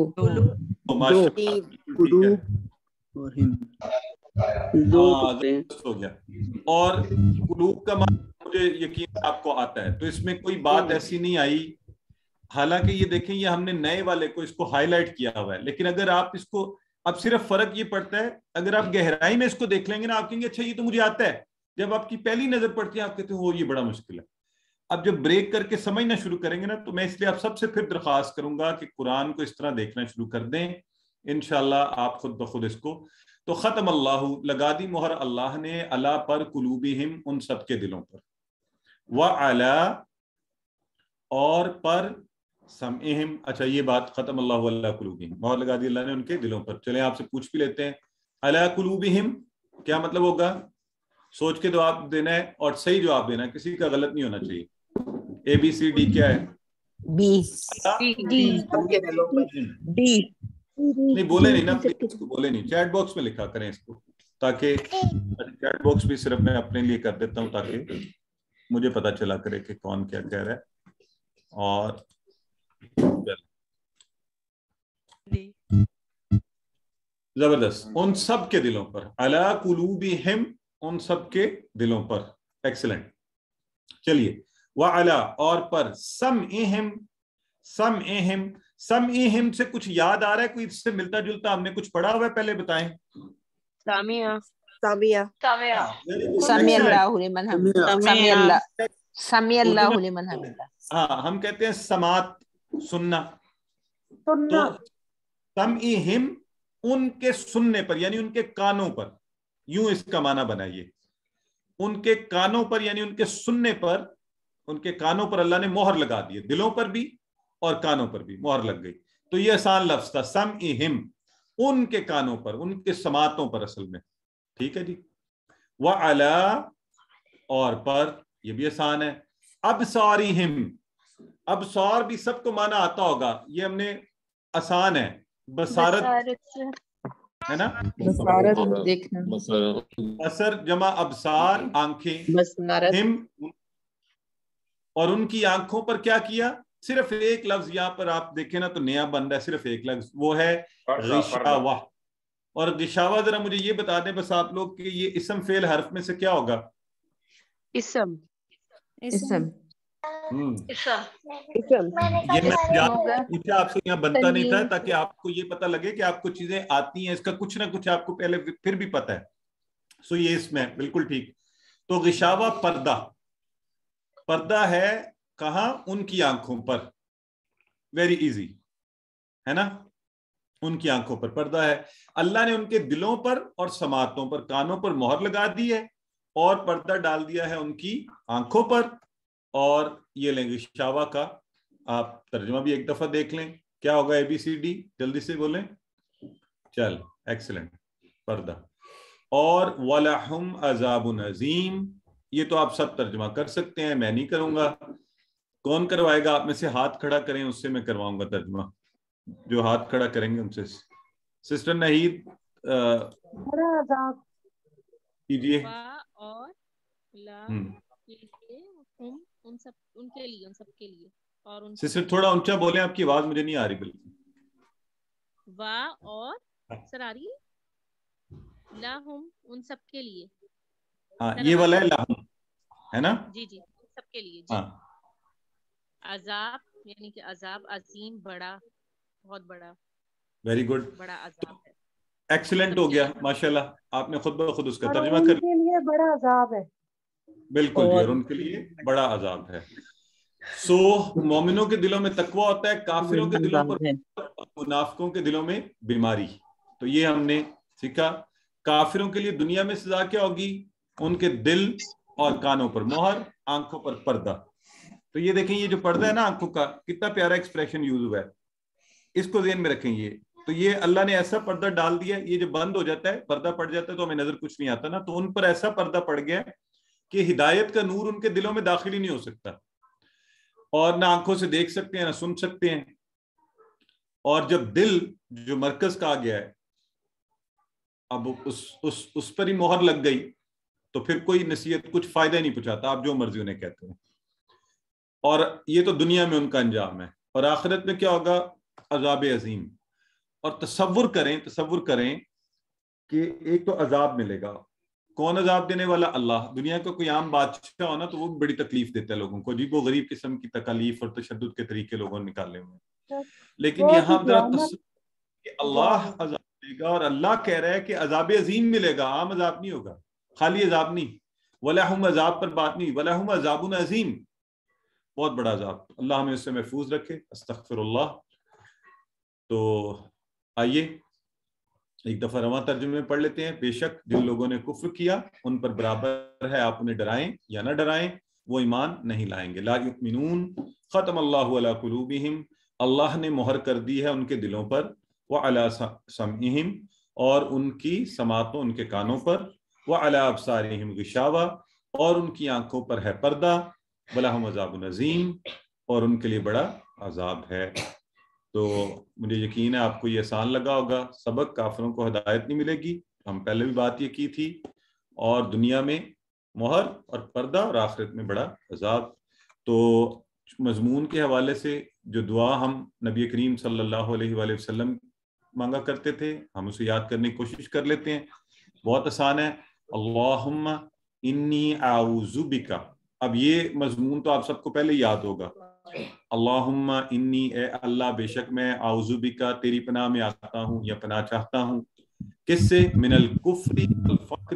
ہو گیا. اور قلوب کا معنی مجھے یقین آپ کو آتا ہے، تو اس میں کوئی بات ایسی نہیں آئی. حالانکہ یہ دیکھیں یہ ہم نے نئے والے کو اس کو ہائی لائٹ کیا ہوا ہے، لیکن اگر آپ اس کو، اب صرف فرق یہ پڑتا ہے اگر آپ گہرائی میں اس کو دیکھ لیں گے نا، آپ کہیں گے اچھا یہ تو مجھے آتا ہے. جب آپ کی پہلی نظر پڑتی ہے آپ کہتے ہیں وہ یہ بڑا مشکل ہے. اب جب بریک کر کے سمجھنا شروع کریں گے نا، تو میں اس لیے آپ سب سے پھر درخواست کروں گا کہ قرآن کو اس طرح دیکھنا شروع کر دیں، انشاءاللہ آپ خود بخود اس کو. تو ختم اللہ، لگا دی مہر اللہ نے، اللہ پر، قلوبہم ان سب کے دلوں پر، وعلی اور پر، سمعہم. اچھا یہ بات ختم اللہ علی قلوبہم، مہر لگا دی اللہ نے ان کے دلوں پر. چلیں آپ سے پوچھ بھی لیتے ہیں علی قلوبہم کیا مطلب ہوگا؟ سوچ کے جواب دینا ہے اور صحیح جواب دینا ہے، کسی کا غلط نہیں ہونا چاہیے. ABCD کیا ہے؟ ڈی. نہیں بولے نہیں نا، پلیز بولے نہیں. چیٹ باکس میں لکھا کریں اس کو، تاکہ چیٹ باکس بھی صرف میں اپنے لیے کر دیتا ہوں تاکہ مجھے پتا چلا کرے کہ کون کیا کہہ رہا ہے. اور زبردست. ان سب کے دلوں پر، علی قلوبہم ان سب کے دلوں پر. ایکسلنٹ. چلیے وعلی اور پر، سمعہم. سمعہم سے کچھ یاد آ رہا ہے؟ کوئی اس سے ملتا جلتا ہم نے کچھ پڑھا ہوا ہے پہلے؟ بتائیں. سامعہ. سمیع اللہ لمن حمدہ. سمیع اللہ لمن حمدہ. ہاں ہم کہتے ہیں سماعت، سننا. تو سمعہم ان کے سننے پر یعنی ان کے کانوں پر، یوں اس کا معنی بنائیے. ان کے کانوں پر یعنی ان کے سننے پر، ان کے کانوں پر اللہ نے مہر لگا دی. دلوں پر بھی اور کانوں پر بھی مہر لگ گئی. تو یہ آسان لفظ تھا، سمعہم ان کے کانوں پر، ان کے سماعتوں پر اصل میں. ٹھیک ہے جی. وعلی اور پر، یہ بھی آسان ہے. ابصارہم، ابصار بھی سب کو معنی آتا ہوگا، یہ ہم نے آسان ہے. بصارت ہے نا، دیکھنا. بصر جمع ابصار، آنکھیں. ہم اور ان کی آنکھوں پر کیا کیا؟ صرف ایک لفظ یہاں پر آپ دیکھیں نا تو نیا بن رہا ہے، صرف ایک لفظ، وہ ہے غشاوہ. اور غشاوہ ذرا مجھے یہ بتا دیں بس آپ لوگ کہ یہ اسم فعل حرف میں سے کیا ہوگا؟ اسم. یہ میں پوچھا آپ سے یہاں بنتا نہیں تھا تاکہ آپ کو یہ پتا لگے کہ آپ کو چیزیں آتی ہیں، اس کا کچھ نہ کچھ آپ کو پہلے پھر بھی پتا ہے. سو یہ اس میں بالکل ٹھیک. تو غشاوہ پردہ، پردہ ہے کہاں؟ ان کی آنکھوں پر. ویری ایزی ہے نا, ان کی آنکھوں پر پردہ ہے. اللہ نے ان کے دلوں پر اور سماعتوں پر, کانوں پر مہر لگا دی ہے اور پردہ ڈال دیا ہے ان کی آنکھوں پر. اور یہ لیں غشاوہ کا آپ ترجمہ بھی ایک دفعہ دیکھ لیں, کیا ہوگا ABCD, جلدی سے بولیں. چل ایکسلنٹ, پردہ. اور وَلَهُمْ عَذَابٌ عَظِيمٌ, یہ تو آپ سب ترجمہ کر سکتے ہیں, میں نہیں کروں گا. کون کروائے گا؟ آپ میں سے ہاتھ کھڑا کریں, اس سے میں کرواؤں گا ترجمہ. جو ہاتھ کھڑا کریں گے ان سے. سسٹر نہید کیجیے. اور لا ان سب کے لیے اور ان سسٹر تھوڑا اونچا بولیں, آپ کی آواز مجھے نہیں آ رہی بالکل. وا اور سر آ رہی ہے, لاہم ان سب کے لیے. ہاں یہ والا ہے لاہم, ہے نا. جی جی سب کے لیے. جی عذاب یعنی کہ عذاب عظیم, بڑا, بہت بڑا. ویری گڈ, بڑا عذاب ہے. ایکسلنٹ ہو گیا ماشاءاللہ, آپ نے خود بخود اس کا ترجمہ کر لیا. ان کے لیے بڑا عذاب ہے. بالکل جی, اور ان کے لیے بڑا عذاب ہے. سو مومنوں کے دلوں میں تقویٰ ہوتا ہے, کافروں کے دلوں پر, منافقوں کے دلوں میں بیماری. تو یہ ہم نے سیکھا. کافروں کے لیے دنیا میں سزا کیا ہوگی؟ ان کے دل اور کانوں پر مہر, آنکھوں پر پردہ. تو یہ دیکھیں, یہ جو پردہ ہے نا آنکھوں کا, کتنا پیارا ایکسپریشن یوز ہوا ہے, اس کو ذہن میں رکھیں. یہ تو یہ اللہ نے ایسا پردہ ڈال دیا ہے, یہ جو بند ہو جاتا ہے, پردہ پڑ جاتا ہے تو ہمیں نظر کچھ نہیں آتا نا, تو ان پر ایسا پردہ پڑ گیا کہ ہدایت کا نور ان کے دلوں میں داخل ہی نہیں ہو سکتا, اور نہ آنکھوں سے دیکھ سکتے ہیں نہ سن سکتے ہیں. اور جب دل جو مرکز کا آ گیا ہے, اب اس پر ہی مہر لگ گئی, تو پھر کوئی نصیحت کچھ فائدہ نہیں پہنچاتا, آپ جو مرضی انہیں کہتے ہیں. اور یہ تو دنیا میں ان کا انجام ہے, اور آخرت میں کیا ہوگا؟ عذاب عظیم. اور تصور کریں کہ ایک تو عذاب ملے گا. کون عذاب دینے والا؟ اللہ. دنیا کا کوئی عام بادشاہ ہونا تو وہ بڑی تکلیف دیتا ہے لوگوں کو, عجیب و غریب قسم کی تکالیف اور تشدد کے طریقے لوگوں نے نکالے ہوئے ہیں. لیکن یہاں ذرا تصور کہ اللہ عذاب دے گا, اور اللہ کہہ رہا ہے کہ عذاب عظیم ملے گا, عام عذاب نہیں ہوگا, خالی عذاب نہیں. وَلَهُمْ عذاب پر بات نہیں, وَلَهُمْ عذاب عظیم, بہت بڑا عذاب. اللہ ہمیں اس سے محفوظ رکھے. استغفر اللہ. تو آئیے ایک دفعہ رواں ترجمے میں پڑھ لیتے ہیں. بے شک جن لوگوں نے کفر کیا ان پر برابر ہے آپ انہیں ڈرائیں یا نہ ڈرائیں, وہ ایمان نہیں لائیں گے. لا یؤمنون ختم اللہ علی قلوبہم, اللہ نے مہر کر دی ہے ان کے دلوں پر, وعلی سمعہم, اور ان کی سماعتوں, ان کے کانوں پر, وعلی ابصارہم غشاوہ, اور ان کی آنکھوں پر ہے پردہ, ولہم عذاب عظیم, اور ان کے لیے بڑا عذاب ہے. تو مجھے یقین ہے آپ کو یہ آسان لگا ہوگا سبق. کافروں کو ہدایت نہیں ملے گی, ہم پہلے بھی بات یہ کی تھی, اور دنیا میں مہر اور پردہ, اور آخرت میں بڑا عذاب. تو مضمون کے حوالے سے جو دعا ہم نبی کریم صلی اللہ علیہ وآلہ وسلم مانگا کرتے تھے, ہم اسے یاد کرنے کی کوشش کر لیتے ہیں. بہت آسان ہے. اللہم انی اعوذ بک. اب یہ مضمون تو آپ سب کو پہلے یاد ہوگا. اللہم انی, اے اللہ بے شک میں, اعوذ بک تیری پناہ میں آتا ہوں یا پناہ چاہتا ہوں, کس سے؟ من الکفر والفقر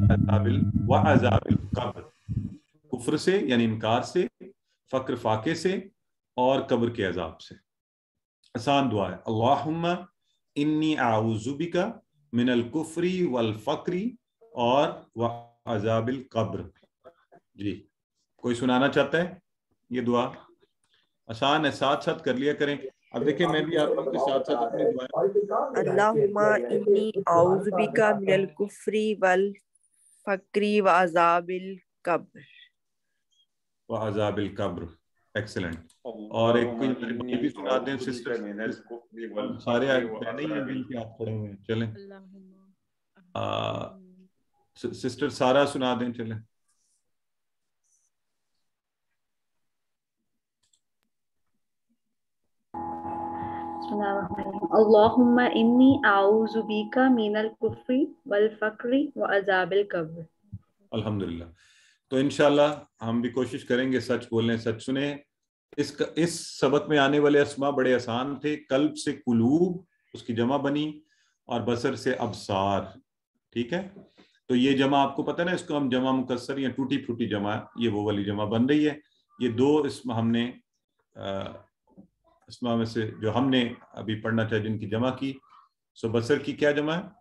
وعذاب القبر. کفر سے یعنی انکار سے, فقر فاقے سے, اور قبر کے عذاب سے. آسان دعا ہے. اللہم انی اعوذ بک من الکفر والفقر اور وعذاب القبر. جی کوئی سنانا چاہتا ہے یہ دعا؟ آسان ہے, ساتھ ساتھ کر لیا کریں. اب دیکھیں میں بھی آپ لوگوں کے ساتھ ساتھ اپنی دعائیں. اللہم انی اعوذ بک من الکفر والفقر وعذاب القبر. وعذاب القبر. ایکسلنٹ. اور ایک کوئی بھی سنا دیں سسٹر, سارے نہیں ہیں جن کے آپ پڑھے ہوئے ہیں. چلیں سسٹر سارا سنا دیں. چلیں اللہم انی اعوذ بک من الکفر والفقر وعذاب القبر. الحمدللہ. تو انشاءاللہ ہم بھی کوشش کریں گے سچ بولیں, سچ سنیں. اس سبق میں آنے والے اسما بڑے آسان تھے. قلب سے قلوب, اس کی جمع بنی, اور بصر سے ابصار. ٹھیک ہے, تو یہ جمع آپ کو پتہ نا, اس کو ہم جمع مکسر یا ٹوٹی پھوٹی جمع, یہ وہ والی جمع بن رہی ہے. یہ دو اسم ہم نے اسما میں سے جو ہم نے ابھی پڑھنا تھا جن کی جمع کی. سو بصر کی کیا جمع ہے؟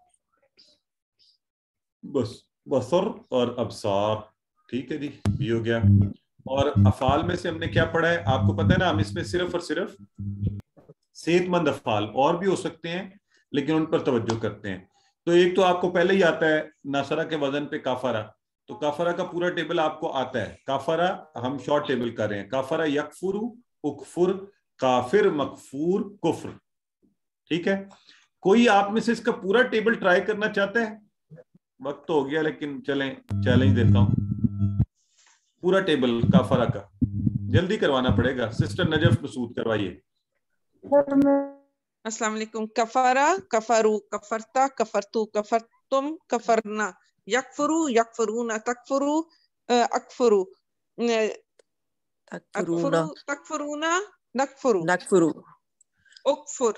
بصر اور ابصار. ٹھیک ہے جی، یہ ہو گیا. اور افعال میں سے ہم نے کیا پڑھا ہے آپ کو پتہ ہے نا، ہم اس میں صرف اور صرف صحت مند افعال، اور بھی ہو سکتے ہیں لیکن ان پر توجہ کرتے ہیں. تو ایک تو آپ کو پہلے ہی آتا ہے ناصرہ کے وزن پہ کافرہ، تو کافرہ کا پورا ٹیبل آپ کو آتا ہے. کافرہ ہم شارٹ ٹیبل کر رہے ہیں، کافرہ یکفر، اکفر، کافر، مکفور، کفر. ٹھیک ہے، کوئی آپ میں سے اس کا پورا ٹیبل ٹرائی کرنا چاہتا ہے؟ وقت تو ہو گیا لیکن چلیں چیلنج دیتا ہوں. پورا ٹیبل کافرہ کا جلدی کروانا پڑے گا. سسٹر نجف مسعود کروائیے. السلام علیکم. کفارا، کفرو، کفرتا، کفرتو، کفرتم، کفرنا، یکفرو، یکفرون، تکفرو، اکفرو، اکفرو، تکفرونا، نکفرو، نکفرو، اکفر،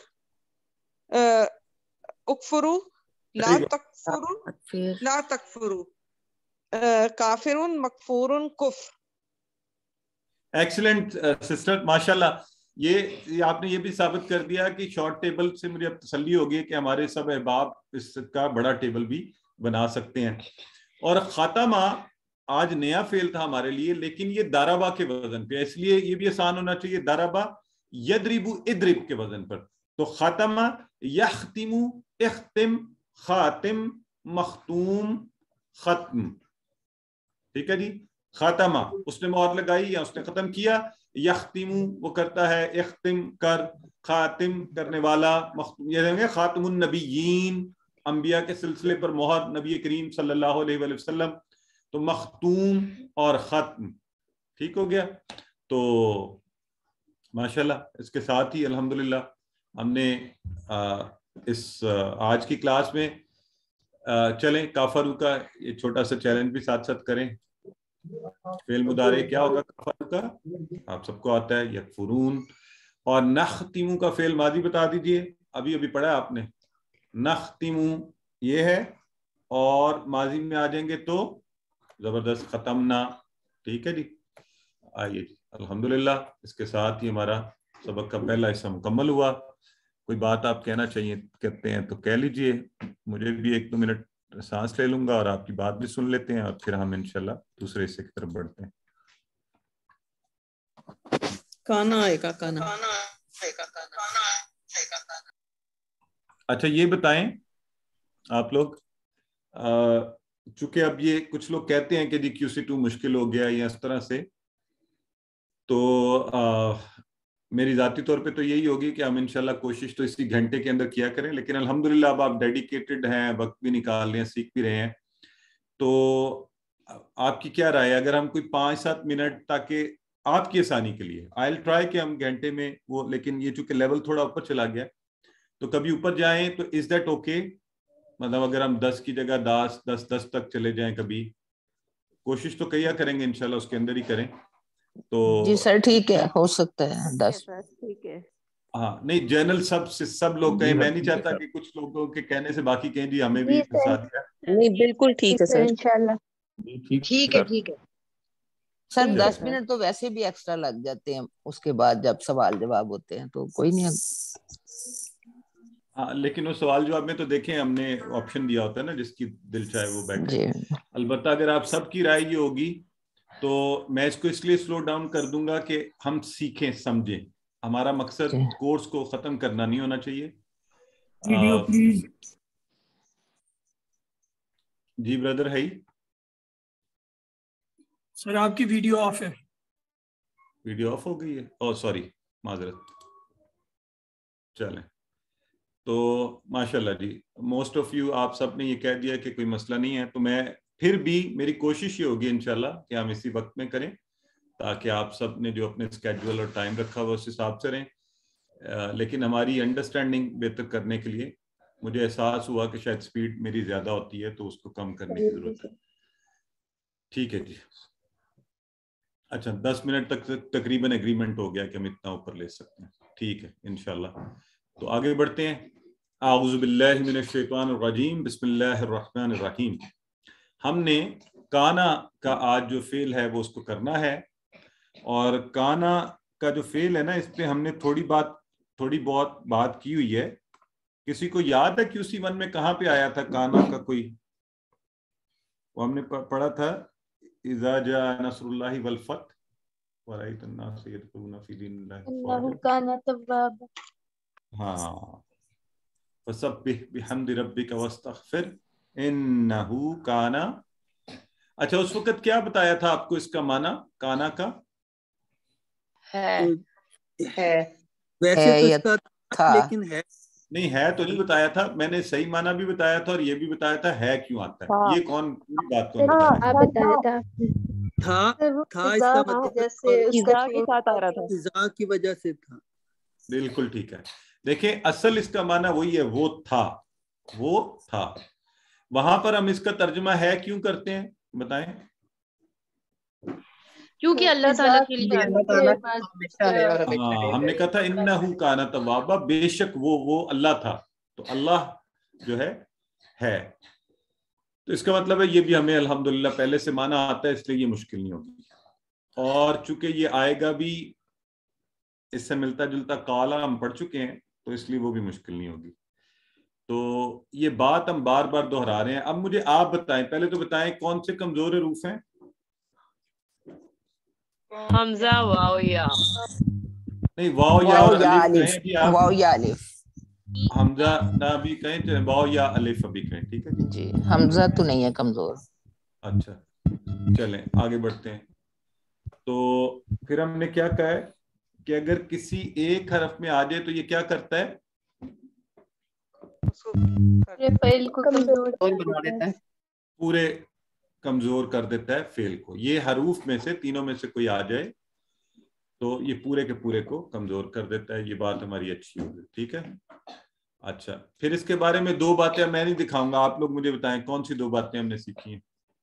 اکفرو، لا تکفرو، لا تکفرو، کافرون، مکفورن، کفر. ایکسلنٹ سسٹر، ماشاءاللہ. یہ آپ نے یہ بھی ثابت کر دیا کہ شارٹ ٹیبل سے مجھے اب تسلی ہوگی کہ ہمارے سب احباب اس کا بڑا ٹیبل بھی بنا سکتے ہیں. اور خاتمہ آج نیا فعل تھا ہمارے لیے، لیکن یہ دارابا کے وزن پہ، اس لیے یہ بھی آسان ہونا چاہیے. دارابا یدربو ادرب کے وزن پر. تو خاتمہ یختمو، اختم، خاتم، مختوم، ختم. ٹھیک ہے جی. خاتمہ اس نے مہر لگائی یا اس نے ختم کیا. یختمو وہ کرتا ہے، اختم کر، خاتم کرنے والا، مختوم یہ دیں گے خاتم النبیین، انبیاء کے سلسلے پر مہر نبی کریم صلی اللہ علیہ وآلہ وسلم. تو مختوم اور ختم. ٹھیک ہو گیا. تو ماشاءاللہ اس کے ساتھ ہی الحمدللہ ہم نے اس آج کی کلاس میں چلیں کافرو کا یہ چھوٹا سا چیلنج بھی ساتھ ساتھ کریں. فعل مضارع کیا ہوگا کافرو کا؟ آپ سب کو آتا ہے، یکفرون. اور نختمو کا فعل ماضی بتا دیجئے. ابھی پڑھا ہے آپ نے. نختمو یہ ہے، اور ماضی میں آ جائیں گے تو زبردست ختمنا. ٹھیک ہے جی. آئیے جی الحمدللہ اس کے ساتھ ہی ہمارا سبق کا پہلا حصہ مکمل ہوا. کوئی بات آپ کہنا چاہیے کہتے ہیں تو کہہ لیجئے. مجھے بھی 1-2 منٹ سانس لے لوں گا اور آپ کی بات بھی سن لیتے ہیں، اور پھر ہم انشاءاللہ دوسرے حصے کی طرف بڑھتے ہیں. کانا آئے گا، کانا. اچھا یہ بتائیں آپ لوگ، چونکہ اب یہ کچھ لوگ کہتے ہیں کہ جی QC2 مشکل ہو گیا یا اس طرح سے، تو میری ذاتی طور پہ تو یہی ہوگی کہ ہم انشاءاللہ کوشش تو اسی گھنٹے کے اندر کیا کریں. لیکن الحمدللہ اب آپ ڈیڈیکیٹڈ ہیں، وقت بھی نکال رہے ہیں، سیکھ بھی رہے ہیں. تو آپ کی کیا رائے ہے اگر ہم کوئی 5-7 منٹ، تاکہ آپ کی آسانی کے لیے آئی ول ٹرائی کہ ہم گھنٹے میں وہ، لیکن یہ چونکہ لیول تھوڑا اوپر چلا گیا تو کبھی اوپر جائیں تو از دیٹ اوکے؟ مطلب اگر ہم 10 کی جگہ 10 تک چلے جائیں، کبھی کوشش تو کیا کریں گے انشاءاللہ اس کے اندر ہی کریں. تو جی سر ٹھیک ہے، ہو سکتا ہے 10. ٹھیک ہے. ہاں نہیں جنرل سب لوگ کہیں، میں نہیں چاہتا کہ کچھ لوگوں کے کہنے سے باقی کہیں جی ہمیں بھی پھنسا دیا. نہیں بالکل ٹھیک ہے سر. انشاءاللہ ٹھیک ہے. سر 10 منٹ تو ویسے بھی ایکسٹرا لگ جاتے ہیں، اس کے بعد جب سوال جواب ہوتے ہیں تو کوئی نہیں. ہاں لیکن وہ سوال جواب میں تو دیکھیں ہم نے آپشن دیا ہوتا ہے نا، جس کی دل چاہے وہ بیٹھے. البتہ اگر آپ سب کی رائے یہ ہوگی تو میں اس کو اس لیے سلو ڈاؤن کر دوں گا کہ ہم سیکھیں، سمجھیں. ہمارا مقصد کورس کو ختم کرنا نہیں ہونا چاہیے. Video please. جی بردر ہے سر آپ کی ویڈیو آف ہے. ویڈیو آف ہو گئی ہے؟ اوہ سوری، معذرت. چلیں تو ماشاءاللہ جی موسٹ آف یو آپ سب نے یہ کہہ دیا کہ کوئی مسئلہ نہیں ہے. تو میں پھر بھی میری کوشش یہ ہوگی انشاءاللہ کہ ہم اسی وقت میں کریں، تاکہ آپ سب نے جو اپنے اسکیڈول اور ٹائم رکھا ہوا اس حساب سے رہیں. لیکن ہماری انڈرسٹینڈنگ بہتر کرنے کے لیے مجھے احساس ہوا کہ شاید سپیڈ میری زیادہ ہوتی ہے، تو اس کو کم کرنے کی ضرورت ہے. ٹھیک ہے جی. اچھا 10 منٹ تک تقریباً ایگریمنٹ ہو گیا کہ ہم اتنا اوپر لے سکتے ہیں. ٹھیک ہے انشاءاللہ. تو آگے بڑھتے ہیں. اعوذ باللہ من الشیطان الرجیم، بسم اللہ الرحمن الرحیم. ہم نے کانا کا آج جو فعل ہے وہ اس کو کرنا ہے. اور کانا کا جو فعل ہے نا اس پہ ہم نے تھوڑی بہت بات کی ہوئی ہے. کسی کو یاد ہے QC1 میں کہاں پہ آیا تھا کانا کا کوئی؟ وہ ہم نے پڑھا تھا اذا جاء نصر اللہ والفتح ورأيت الناس يدخلون في دين الله اللہ کان توابا. ہاں فسبح بحمد ربک واستغفر انہ کان. اچھا اس وقت کیا بتایا تھا آپ کو اس کا معنی کانا کا؟ ہے ویسے تو اس کا تھا لیکن ہے نہیں، ہے تو نہیں بتایا تھا میں نے، صحیح معنی بھی بتایا تھا اور یہ بھی بتایا تھا ہے کیوں آتا ہے. یہ کون پوری بات کون بتایا تھا اس کا مطلب جیسے اس کا کے ساتھ آ رہا تھا، اذا کی وجہ سے تھا. بالکل ٹھیک ہے. دیکھیں اصل اس کا معنی وہی ہے، وہ تھا. وہاں پر ہم اس کا ترجمہ ہے کیوں کرتے ہیں بتائیں؟ کیونکہ اللہ تعالیٰ کے لیے ہم نے کہا تھا انہو کان توابا، بے شک وہ اللہ تھا. تو اللہ جو ہے تو اس کا مطلب ہے یہ بھی ہمیں الحمدللہ پہلے سے معنی آتا ہے، اس لیے یہ مشکل نہیں ہوگی. اور چونکہ یہ آئے گا بھی اس سے ملتا جلتا کالا ہم پڑھ چکے ہیں تو اس لیے وہ بھی مشکل نہیں ہوگی. تو یہ بات ہم بار بار دہرا رہے ہیں. اب مجھے آپ بتائیں، پہلے تو بتائیں کون سے کمزور حروف ہیں؟ حمزہ، واو، یا. نہیں، واو یا اور الف کہیں بھی آپ. واو یا الف. حمزہ نہ بھی کہیں، واو یا الف بھی کہیں، ٹھیک ہے جی. حمزہ تو نہیں ہے کمزور. اچھا چلیں آگے بڑھتے ہیں. تو پھر ہم نے کیا کہا ہے کہ اگر کسی ایک حرف میں آ جائے تو یہ کیا کرتا ہے؟ پورے کمزور کر دیتا ہے فعل کو. یہ حروف میں سے تینوں میں سے کوئی آ جائے تو یہ پورے کے پورے کو کمزور کر دیتا ہے. یہ بات ہماری اچھی ہوگی، ٹھیک ہے. اچھا پھر اس کے بارے میں 2 باتیں میں نہیں دکھاؤں گا، آپ لوگ مجھے بتائیں کون سی 2 باتیں ہم نے سیکھی ہیں؟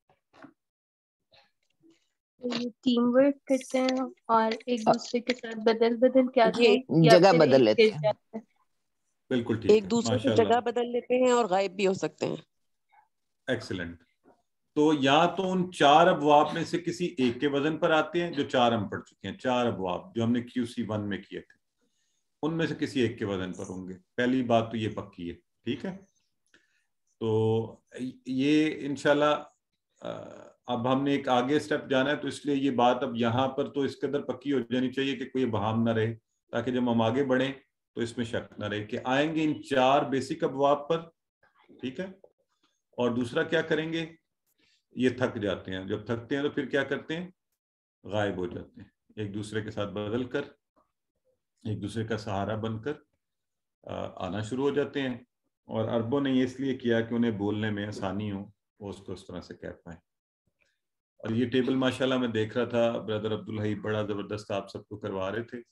ٹیم ورک کرتے ہیں اور ایک دوسرے کے ساتھ بدل کے آتے ہیں، جگہ بدل لیتے ہیں. بالکل ٹھیک ہے، ایک دوسرے کی جگہ بدل لیتے ہیں اور غائب بھی ہو سکتے ہیں. ایکسلنٹ. تو یا تو ان 4 ابواب میں سے کسی ایک کے وزن پر آتے ہیں جو 4 ہم پڑھ چکے ہیں. 4 ابواب جو ہم نے QC1 میں کیے تھے ان میں سے کسی ایک کے وزن پر ہوں گے. پہلی بات تو یہ پکی ہے، ٹھیک ہے. تو یہ انشاءاللہ اب ہم نے ایک آگے سٹیپ جانا ہے تو اس لیے یہ بات اب یہاں پر تو اس قدر پکی ہو جانی چاہیے کہ کوئی ابہام نہ رہے، تاکہ جب ہم آگے بڑھیں تو اس میں شک نہ رہے کہ آئیں گے ان 4 بیسک ابواب پر، ٹھیک ہے. اور دوسرا کیا کریں گے، یہ تھک جاتے ہیں. جب تھکتے ہیں تو پھر کیا کرتے ہیں، غائب ہو جاتے ہیں، ایک دوسرے کے ساتھ بدل کر ایک دوسرے کا سہارا بن کر آنا شروع ہو جاتے ہیں. اور عربوں نے یہ اس لیے کیا کہ انہیں بولنے میں آسانی ہو، وہ اس کو اس طرح سے کہہ پائیں. اور یہ ٹیبل ماشاءاللہ میں دیکھ رہا تھا بردر عبدالحی بڑا زبردست آپ سب کو کروا رہے تھے.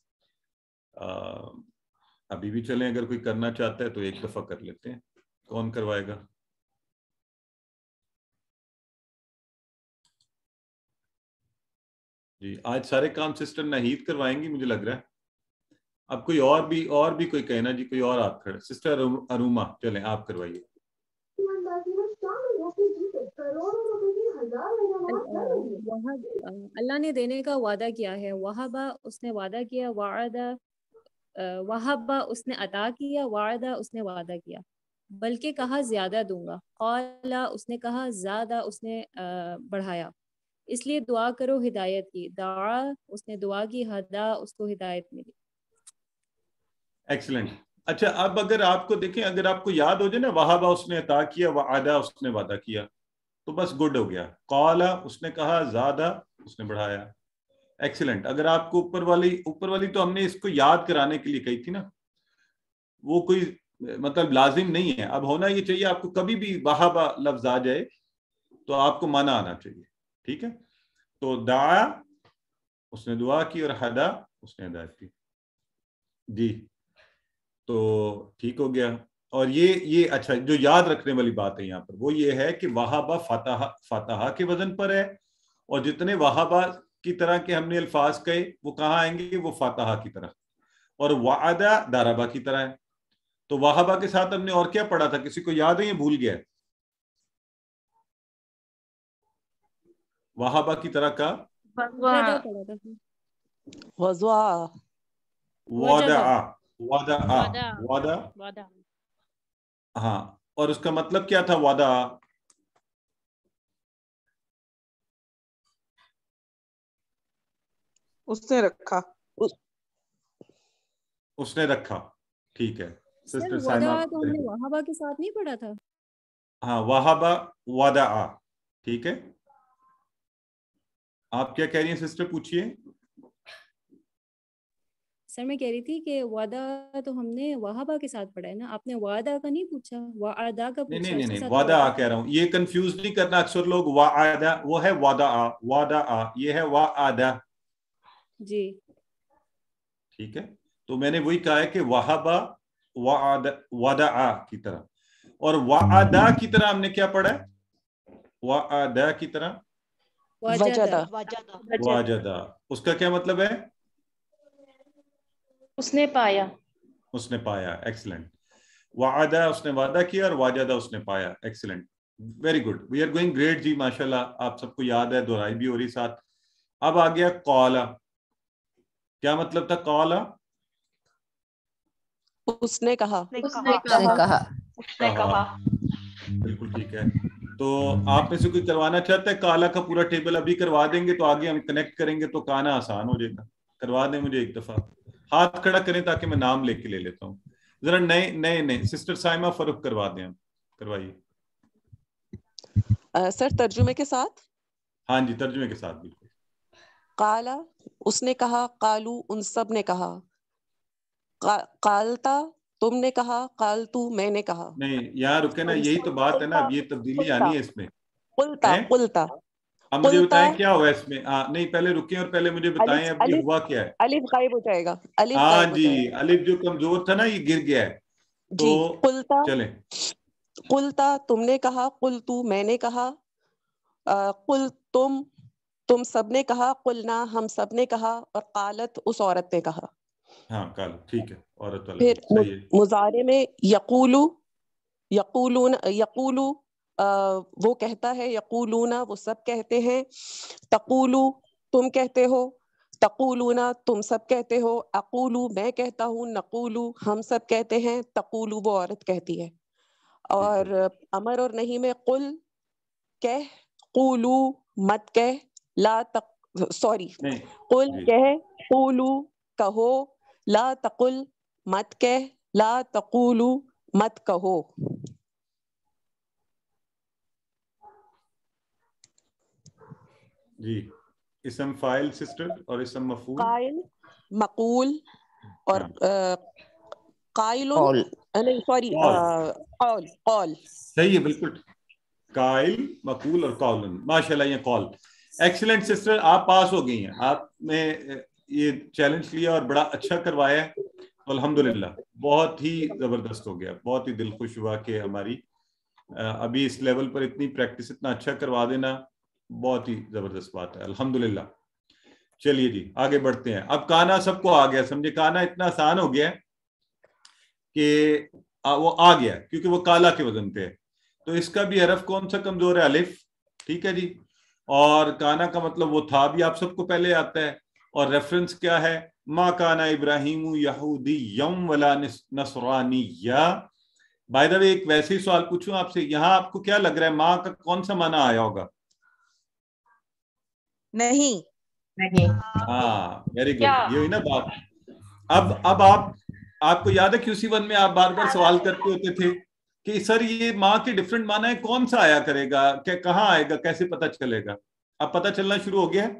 ابھی بھی چلیں، اگر کوئی کرنا چاہتا ہے تو ایک دفعہ کر لیتے ہیں. کون کروائے گا؟ جی آج سارے کام سسٹر ناہید کروائیں گی مجھے لگ رہا ہے. اب کوئی اور بھی کوئی کہنا جی، کوئی اور آپ کھڑے. سسٹر اروما چلیں آپ کروائیے. اللہ نے دینے کا وعدہ کیا ہے. وہبا اس نے وعدہ کیا، وعدہ وہبا اس نے عطا کیا، وعدہ اس نے وعدہ کیا. بلکہ کہا زیادہ دوں گا، قالا اس نے کہا زیادہ اس نے بڑھایا. اس لیے دعا کرو ہدایت کی. دعا اس نے دعا کی، ہدا اس کو ہدایت ملی. ایکسلنٹ. اچھا اب اگر آپ کو دیکھیں، اگر آپ کو یاد ہو جائے نا، وہابا اس نے عطا کیا، وعدہ اس نے وعدہ کیا، تو بس گڈ ہو گیا. قالا اس نے کہا، زادہ اس نے بڑھایا. ایکسلنٹ. اگر آپ کو اوپر والی تو ہم نے اس کو یاد کرانے کے لیے کہی تھی نا، وہ کوئی مطلب لازم نہیں ہے. اب ہونا یہ چاہیے آپ کو کبھی بھی وہابا لفظ آ جائے تو آپ کو معنی آنا چاہیے، ٹھیک ہے. تو دعا اس نے دعا کی اور ہدا اس نے ہدایت کی. جی تو ٹھیک ہو گیا. اور یہ اچھا جو یاد رکھنے والی بات ہے یہاں پر وہ یہ ہے کہ وہابا فاتحہ کے وزن پر ہے، اور جتنے وہابا کی طرح کے ہم نے الفاظ کہے وہ کہاں آئیں گے، وہ فاتحہ کی طرح. اور وعدہ داربا کی طرح ہے. تو وہابا کے ساتھ ہم نے اور کیا پڑھا تھا، کسی کو یاد ہے یہ بھول گیا؟ وہابا کی طرح کا वज़ा वदा हाँ, और उसका मतलब क्या था वादा? उसने रखा, उसने रखा। ठीक है सर सिस्टर वादा साइमा, तो हमने वहाबा के साथ नहीं पढ़ा था। हाँ वहाबा वादा। ठीक है, आप क्या कह रही हैं सिस्टर, पूछिए। सर मैं कह रही थी कि वादा तो हमने वहाबा के साथ पढ़ा है ना, आपने वादा का नहीं पूछा, वादा का नहीं पूछा। नहीं उसके नहीं, साथ वादा कह रहा हूँ, ये कंफ्यूज नहीं करना। अक्सर लोग वादा, वो है वादा, वादा ये है वादा जी। ठीक है, तो मैंने वही कहा है कि वहाबा वादा की तरह, और वादा की तरह हमने क्या पढ़ा है? वादा की तरह वजदा वाजदा, उसका क्या मतलब है? उसने पाया। उसने पाया। एक्सीलेंट। वादा उसने वादा किया और वाजदा उसने पाया। Excellent, very good, we are going great जी, माशाल्लाह। आप सबको याद है, दोहराई भी हो रही साथ। अब आ गया कौला। क्या मतलब था कौला? उसने कहा, बिल्कुल ठीक है। तो आप में से कोई करवाना चाहता है काला का पूरा टेबल? अभी करवा देंगे तो आगे हम कनेक्ट करेंगे तो काना आसान हो जाएगा। करवा दें मुझे एक दफा, हाथ खड़ा करें ताकि मैं नाम लेके ले लेता हूँ। जरा नए नए नए सिस्टर साइमा फरूक करवा दें, करवाइए। सर तर्जुमे के साथ? हाँ जी, तर्जुमे के साथ बिल्कुल। काला उसने कहा, कालू उन सब ने कहा, कालता तुमने कहा, कालतू मैंने कहा। नहीं यहाँ रुके ना, यही तो बात है ना, अब ये तब्दीली आनी है इसमें। कुलता कुलता अब मुझे बताएं क्या हुआ इसमें। नहीं पहले रुके और पहले मुझे बताएं अब ये हुआ क्या है। अलिफ गायब हो जाएगा, अलिफ हाँ गायब हो जी, जाएगा। अलिफ जो कमजोर था ना ये गिर गया है। तो कुलता चले, कुलता तुमने कहा, कुलतू मैंने कहा, कुल तुम सबने कहा, कुलना हम सबने कहा, और कालत उस औरत ने कहा। हाँ काल, ठीक है, औरत वाला फिर सही है। मुजारे में यकूलू, यकूलून, यकूलू वो कहता है, यकूलूना वो सब कहते हैं, तकूलू तुम कहते हो, तकूलूना तुम सब कहते हो, अकूलू मैं कहता हूँ, नकूलू हम सब कहते हैं, तकूलू वो औरत कहती है। और अमर और नहीं में कुल कह, कूलू मत कह, ला तक सॉरी कुल कह, कूलू कहो, ला तकुल मत कह, ला तकूलू मत कहो। जी, इसम फाइल सिस्टर और इसम मफूल। काइल मकूल और काइलुन नहीं सॉरी कौल, कौल सही है बिल्कुल। काइल, मकूल और कौलन, माशाल्लाह। ये कौल, एक्सीलेंट सिस्टर, आप पास हो गई हैं। आपने ये चैलेंज लिया और बड़ा अच्छा करवाया है, तो अल्हम्दुलिल्लाह बहुत ही जबरदस्त हो गया। बहुत ही दिल खुश हुआ कि हमारी अभी इस लेवल पर इतनी प्रैक्टिस, इतना अच्छा करवा देना बहुत ही जबरदस्त बात है, अल्हम्दुलिल्लाह। चलिए जी आगे बढ़ते हैं। अब काना सबको आ गया, समझे, काना इतना आसान हो गया कि वो आ गया क्योंकि वो काला के वजन पे है। तो इसका भी हरफ कौन सा कमजोर है? अलिफ। ठीक है जी। और काना का मतलब वो था भी आप सबको पहले आता है। और रेफरेंस क्या है? मा काना इब्राहिम यहूदिय्यम वला नसरानिय्या। बाय द वे एक वैसे ही सवाल पूछूं आपसे, यहाँ आपको क्या लग रहा है माँ का कौन सा माना आया होगा? नहीं। हाँ वेरी गुड, ये हुई ना बात। अब आपको याद है QC1 में आप बार बार सवाल करते होते थे कि सर ये माँ के डिफरेंट माना है, कौन सा आया करेगा, क्या कहाँ आएगा, कैसे पता चलेगा? अब पता चलना शुरू हो गया।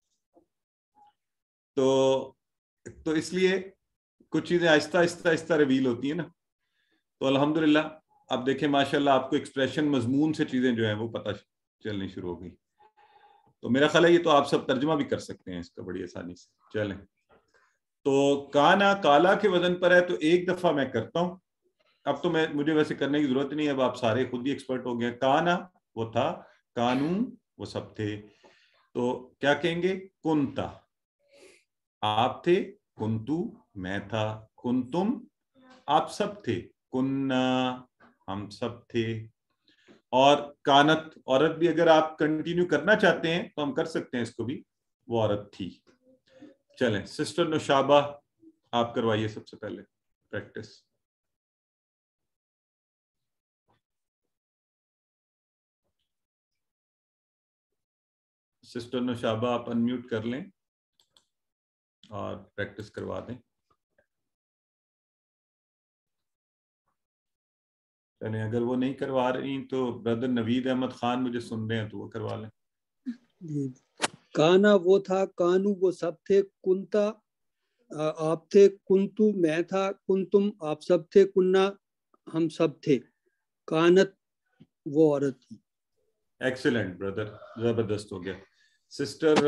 तो इसलिए कुछ चीजें आहिस्ता आहिस्ता आहिस्ता रिवील होती है ना। तो अल्हम्दुलिल्लाह अब देखें माशाल्लाह आपको एक्सप्रेशन, मजमून से चीजें जो है वो पता चलनी शुरू हो गई। तो मेरा ख्याल है ये तो आप सब तर्जुमा भी कर सकते हैं इसका बड़ी आसानी से। चलें, तो काना काला के वजन पर है, तो एक दफा मैं करता हूं। अब तो मुझे वैसे करने की जरूरत नहीं है, अब आप सारे खुद ही एक्सपर्ट हो गए। काना वो था, कानू वो सब थे, तो क्या कहेंगे? कुंता आप थे, कुंतु मैं था, कुंतुम आप सब थे, कुन्ना हम सब थे। और कानत औरत भी अगर आप कंटिन्यू करना चाहते हैं तो हम कर सकते हैं इसको भी, वो औरत थी। चलें, सिस्टर नुशाबा आप करवाइए सबसे पहले प्रैक्टिस। सिस्टर नुशाबा आप अनम्यूट कर लें और प्रैक्टिस करवा दें। चलें, अगर वो नहीं करवा रही तो ब्रदर नवीद अहमद खान मुझे सुन रहे हैं तो वो करवा लें। काना वो था, कानू वो सब थे, कुंता आप थे, कुंतु मैं था, कुंतुम आप सब थे, कुन्ना हम सब थे, कानत वो औरत थी। एक्सीलेंट ब्रदर, जबरदस्त हो गया। सिस्टर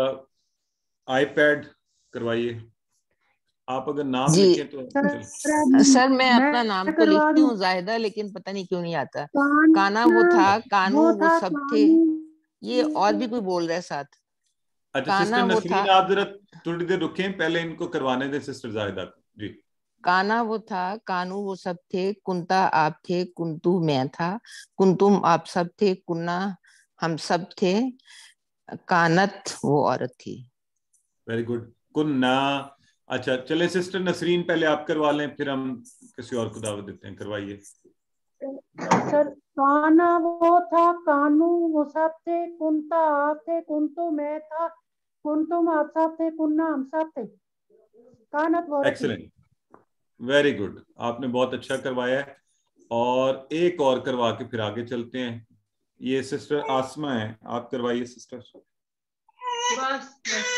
आईपैड करवाइए। आप अगर नाम जी लिखें तो सर मैं अपना नाम तो लिखती हूँ जाहिदा, लेकिन पता नहीं क्यों नहीं आता। काना वो था, कानू वो सब थे, ये और भी कोई बोल रहा है साथ। अच्छा काना सिस्टर वो नसरीन था, आप जरा थोड़ी देर रुकें, पहले इनको करवाने दें सिस्टर जाहिदा को। जी। काना वो था, कानू वो सब थे, कुंता आप थे, कुंतु मैं था, कुंतुम आप सब थे, कुन्ना हम सब थे, कानत वो औरत थी। वेरी गुड, कुन्ना। अच्छा चले सिस्टर नसरीन पहले आप करवा लें, फिर हम किसी और को दावत देते हैं, करवाइए। सर काना वो था, कानू वो सब थे, कुंता आप थे, कुंतु मैं था, कुंतुम आप सब थे, कुन्ना हम सब थे, कानत वो औरत थी। एक्सीलेंट, वेरी गुड, आपने बहुत अच्छा करवाया है। और एक और करवा के फिर आगे चलते हैं। ये सिस्टर आसमा है, आप करवाइए सिस्टर। बस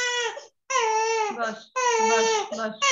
बस बस बस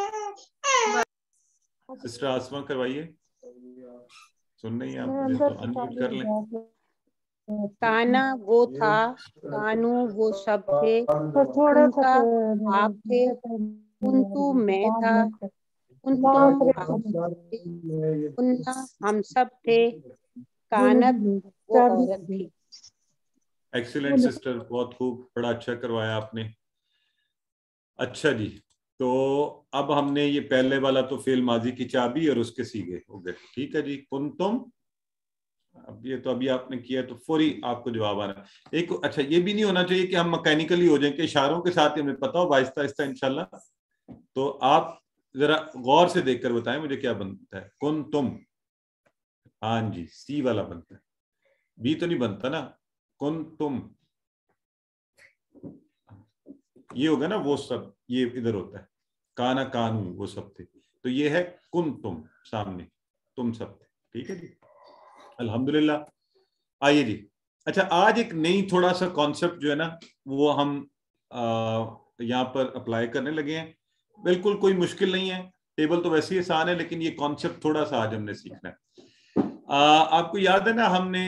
बस। सिस्टर आसमा करवाइए। सुन नहीं आप मुझे तो अनम्यूट कर लें। काना वो था, कानू वो सब थे, कुंता आप थे, कुंतु मैं था, कुंतुम आप थे, कुन्ना हम सब थे, कानत वो औरत थी। एक्सीलेंट सिस्टर, बहुत खूब, बड़ा अच्छा करवाया आपने। अच्छा जी, तो अब हमने ये पहले वाला तो फेल माजी की चाबी और उसके सीगे हो गए। ठीक है जी, कुंतुम, अब ये तो अभी आपने किया तो फौरी आपको जवाब आ रहा है। एक अच्छा ये भी नहीं होना चाहिए कि हम मैकेनिकली हो जाएं कि इशारों के साथ हमें पता हो, आहिस्ता आहिस्ता इंशाल्लाह। तो आप जरा गौर से देखकर बताएं मुझे क्या बनता है। कुंतुम, हाँ जी सी वाला बनता है, बी तो नहीं बनता ना। कुंतुम ये होगा ना, वो सब ये इधर होता है, काना कानू वो सब थे, तो ये है कुंतुम सामने, तुम सब थे। ठीक है जी, अल्हम्दुलिल्लाह। आइए जी, अच्छा आज एक नई थोड़ा सा कॉन्सेप्ट जो है ना वो हम यहाँ पर अप्लाई करने लगे हैं। बिल्कुल कोई मुश्किल नहीं है, टेबल तो वैसे ही आसान है, लेकिन ये कॉन्सेप्ट थोड़ा सा आज हमने सीखना है। आपको याद है ना हमने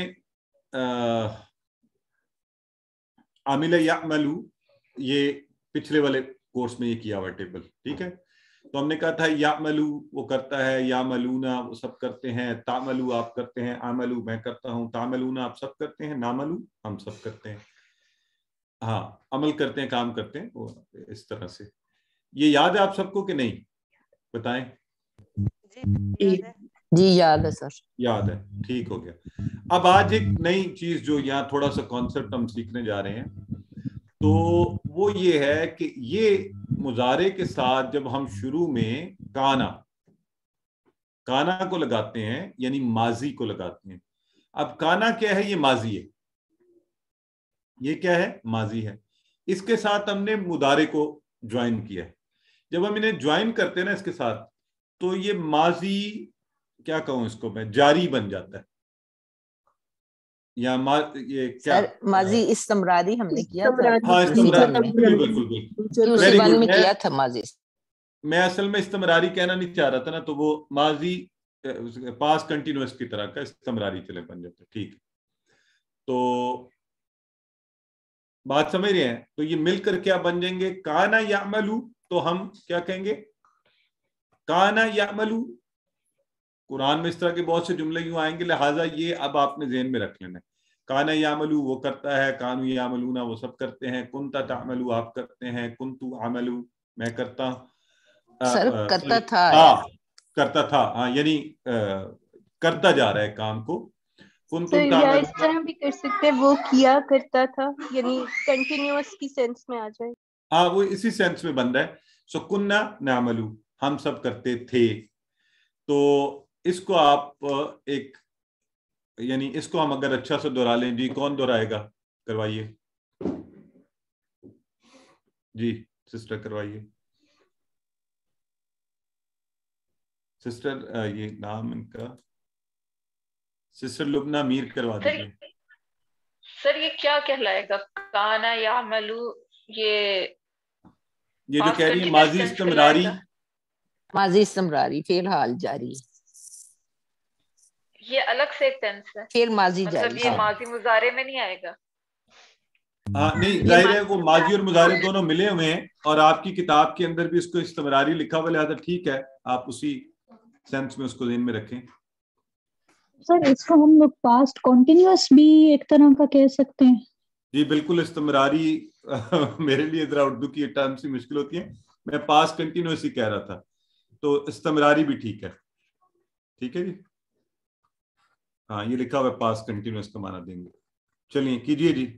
आमिल यामलू ये पिछले वाले कोर्स में ये किया हुआ टेबल। ठीक है, तो हमने कहा था यामलू वो करता है, यामलूना वो सब करते हैं, तामलू आप करते हैं, आमलू मैं करता हूँ, तामलूना आप सब करते हैं, नामलू हम सब करते हैं। हाँ, अमल करते हैं, काम करते हैं, वो इस तरह से। ये याद है आप सबको कि नहीं, बताएं। जी याद है सर, याद है, ठीक हो गया। अब आज एक नई चीज जो यहाँ थोड़ा सा कॉन्सेप्ट हम सीखने जा रहे हैं, तो वो ये है कि ये मुजारे के साथ जब हम शुरू में काना को लगाते हैं, यानी माजी को लगाते हैं। अब काना क्या है, ये माजी है, ये क्या है, माजी है। इसके साथ हमने मुदारे को ज्वाइन किया है। जब हम इन्हें ज्वाइन करते हैं ना इसके साथ, तो ये माजी क्या कहूं इसको मैं, जारी बन जाता है, या ये क्या सर माजी इस्तमरारी हमने किया था। हाँ इस्तमरारी, बिल्कुल बिल्कुल, वेरी गुड। में किया था माजी। मैं असल में इस्तमरारी कहना नहीं चाह रहा था ना, तो वो माजी पास कंटिन्यूअस की तरह का इस्तमरारी चले बन जाता है। ठीक है, तो बात समझ रहे हैं। तो ये मिलकर क्या बन जाएंगे, काना यामलू, तो हम क्या कहेंगे, काना यामलू। कुरान में इस तरह के बहुत से जुमले यूं आएंगे, लिहाजा ये अब आपने ज़हन में रख लेना है। काना यामलू वो करता है, कानू यामलूना वो सब करते हैं, कुंता तामलू आप करते हैं, कुंतु आमलू मैं करता सर करता था, करता था, हाँ यानी करता जा रहा है काम को। सर या इस तरह भी कर सकते हैं, वो किया करता था, यानी कंटिन्यूअस की सेंस में आ जाए। हाँ वो इसी सेंस में बन रहा है. सो कुन्ना नामलू, हम सब करते थे. तो इसको आप एक यानी इसको हम अगर अच्छा से दोहरा लें, जी कौन दोहराएगा, करवाइए जी, सिस्टर करवाइए. सिस्टर ये नाम इनका सिस्टर लुबना मीर करवा दीजिए. सर ये क्या कहलाएगा, काना यामलू, ये जो कह रही है माजी इस्तिमरारी, माजी इस्तिमरारी फेल हाल जारी, ये अलग से एक टेंस है, फेल माजी मतलब जारी. ये माजी मुजारे में नहीं आएगा. हाँ नहीं, जाहिर है वो माजी और मुजारे दोनों मिले हुए हैं और आपकी किताब के अंदर भी इसको इस्तिमरारी लिखा हुआ, लिहाजा ठीक है, आप उसी सेंस में उसको ज़हन में रखें. सर इसको हम लोग पास्ट कॉन्टिन्यूअस भी एक तरह का कह सकते हैं. जी बिल्कुल, इस्तिमरारी मेरे लिए जरा उर्दू की टर्म से मुश्किल होती है, मैं पास्ट कंटिन्यूअस ही कह रहा था, तो इस्तिमरारी भी ठीक है. ठीक है जी, हाँ ये लिखा हुआ है पास्ट कंटिन्यूअस का माना देंगे. चलिए कीजिए जी.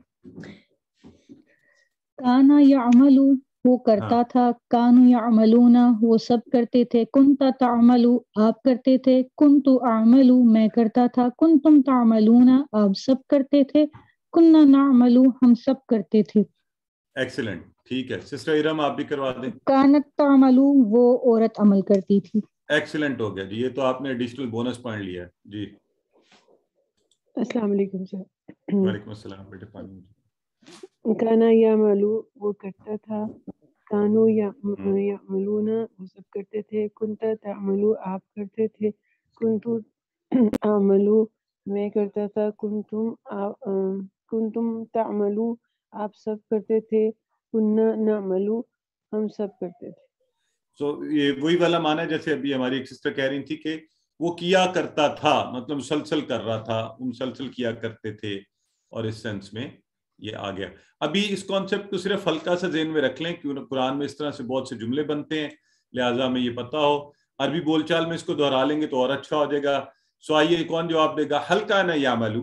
काना यामलू वो करता था, कानू यामलूना वो सब करते थे, कुंता तामलू आप करते थे, कुंतु आमलू मैं करता था, कुंतुम तामलूना आप सब करते थे, कुन्ना नामलू हम सब करते थे. एक्सीलेंट, ठीक है. सिस्टर इरम आप भी करवा दें. कानत तामलू वो औरत अमल करती थी. एक्सीलेंट हो गया जी, ये तो आपने एडिशनल बोनस पॉइंट लिया है जी. अस्सलाम वालेकुम सर. वालेकुम अस्सलाम बेटे. पानी काना यामलू वो करता था, कानू यामलूना वो सब करते थे, कुंता तामलू आप करते थे, कुंतु आमलू मैं करता था, कुंतुम तामलू आप सब करते थे, कुन्ना नामलू हम सब करते थे. ये वही वाला माना है जैसे अभी हमारी एक सिस्टर कह रही थी कि वो किया करता था, मतलब मुसलसल कर रहा था, मुसलसल किया करते थे, और इस सेंस में ये आ गया. अभी इस कॉन्सेप्ट को सिर्फ हल्का सा ज़हन में रख लें, क्योंकि कुरान में इस तरह से बहुत से जुमले बनते हैं, लिहाजा हमें ये पता हो. अरबी बोलचाल में इसको दोहरा लेंगे तो और अच्छा हो जाएगा. सो आइए कौन जवाब देगा, हल्का ना यामलू,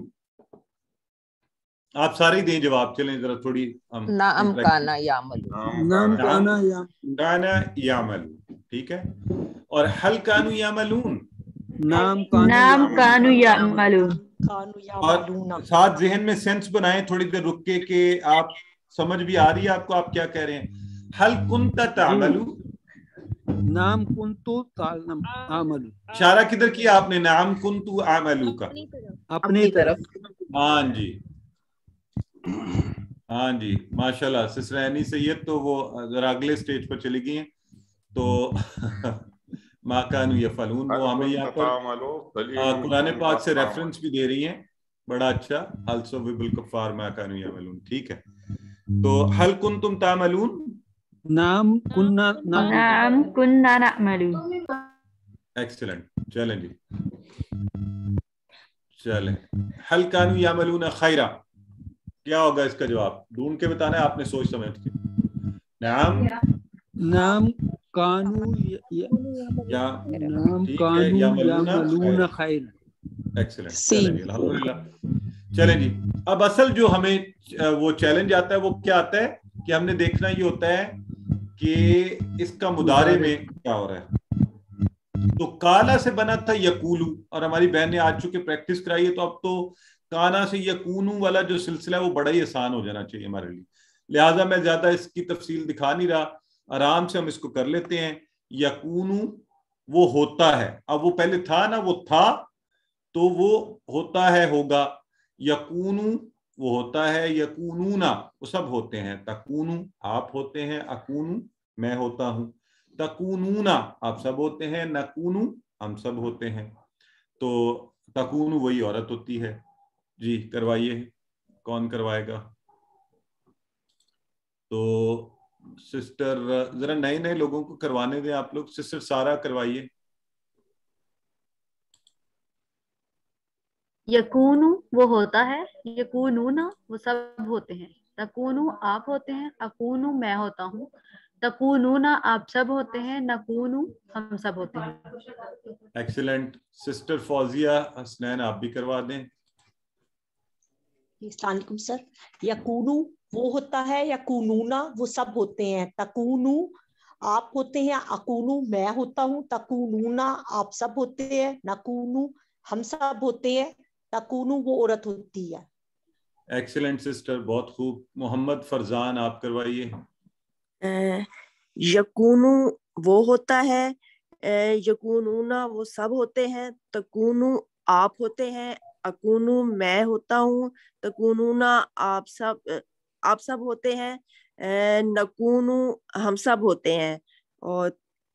आप सारे ही दें जवाब. चलें जरा थोड़ी हम नाम काना यामलू, नाम काना यामलू, ठीक है. और हल कानू यामलून, नाम कानू यामलून, और साथ जहन में सेंस बनाएं थोड़ी देर रुक के कि आप समझ भी आ रही है आपको आप क्या कह रहे हैं. हल कुंता तामलू, नाम कुंतु आमलू, इशारा किधर किया आपने, नाम कुंतु आमलू का, अपनी तरफ. हाँ जी, हाँ जी, माशाल्लाह. सिस्टर एनी सैयद तो वो जरा अगले स्टेज पर चली गई हैं, तो माकानु यफलून वो हमें यहाँ पर कुरान पाक से रेफरेंस भी दे रही हैं, बड़ा अच्छा. also we will kufar माकानु यफलून, ठीक है. तो हल कुंतुम तामलून, नाम कुन्ना नामलून. एक्सीलेंट. चलें जी, चलें. हल कानू यामलून खैरा, क्या होगा इसका जवाब, ढूंढ के बताना है आपने, सोच समझ के. नाम कानू यामलून खैर. एक्सीलेंट, चलें अल्हम्दुलिल्लाह. चलें जी, अब असल जो हमें वो चैलेंज आता है वो क्या आता है कि हमने देखना ये होता है कि इसका मुदारे में क्या हो रहा है. तो काला से बना था यकूलू, और हमारी बहन ने आज चूंकि प्रैक्टिस कराई है, तो अब तो काना से यकूनू वाला जो सिलसिला है वो बड़ा ही आसान हो जाना चाहिए हमारे लिए. लिहाजा मैं ज्यादा इसकी तफसील दिखा नहीं रहा, आराम से हम इसको कर लेते हैं. यकूनू वो होता है, अब वो पहले था ना, वो था तो वो होता है होगा. यकूनू वो होता है, यकूनूना वो सब होते हैं. तकूनू आप होते हैं, अकूनू मैं होता हूं, तकूनूना आप सब होते हैं, नकूनू हम सब होते हैं. तो तकूनू वही औरत होती है. जी करवाइए, कौन करवाएगा. तो सिस्टर जरा नए नए लोगों को करवाने दें आप लोग. सिस्टर सारा करवाइए. यकूनू वो होता है, यकूनूना वो सब होते हैं, तकूनू आप होते हैं, अकूनू मैं होता हूँ, तकूनूना आप सब होते हैं, नकूनू हम सब होते हैं. एक्सीलेंट. सिस्टर फौजिया हसनैन आप भी करवा दें. अस्सलाम वालेकुम सर. यकूनू وہ ہوتا ہے، یکونونا وہ سب ہوتے ہیں، تکونو آپ ہوتے ہیں، اکونو میں ہوتا ہوں، تکونونا آپ سب ہوتے ہیں، نکونو ہم سب ہوتے ہیں، تکونو وہ عورت ہوتی ہے۔ ایکسیلنٹ سسٹر، بہت خوب۔ محمد فرزان آپ کروائیے۔ یکونو وہ ہوتا ہے، یکونونا وہ سب ہوتے ہیں، تکونو آپ ہوتے ہیں، اکونو میں ہوتا ہوں، تکونونا آپ سب ہوتے ہیں، نکونو ہم سب ہوتے ہیں، اور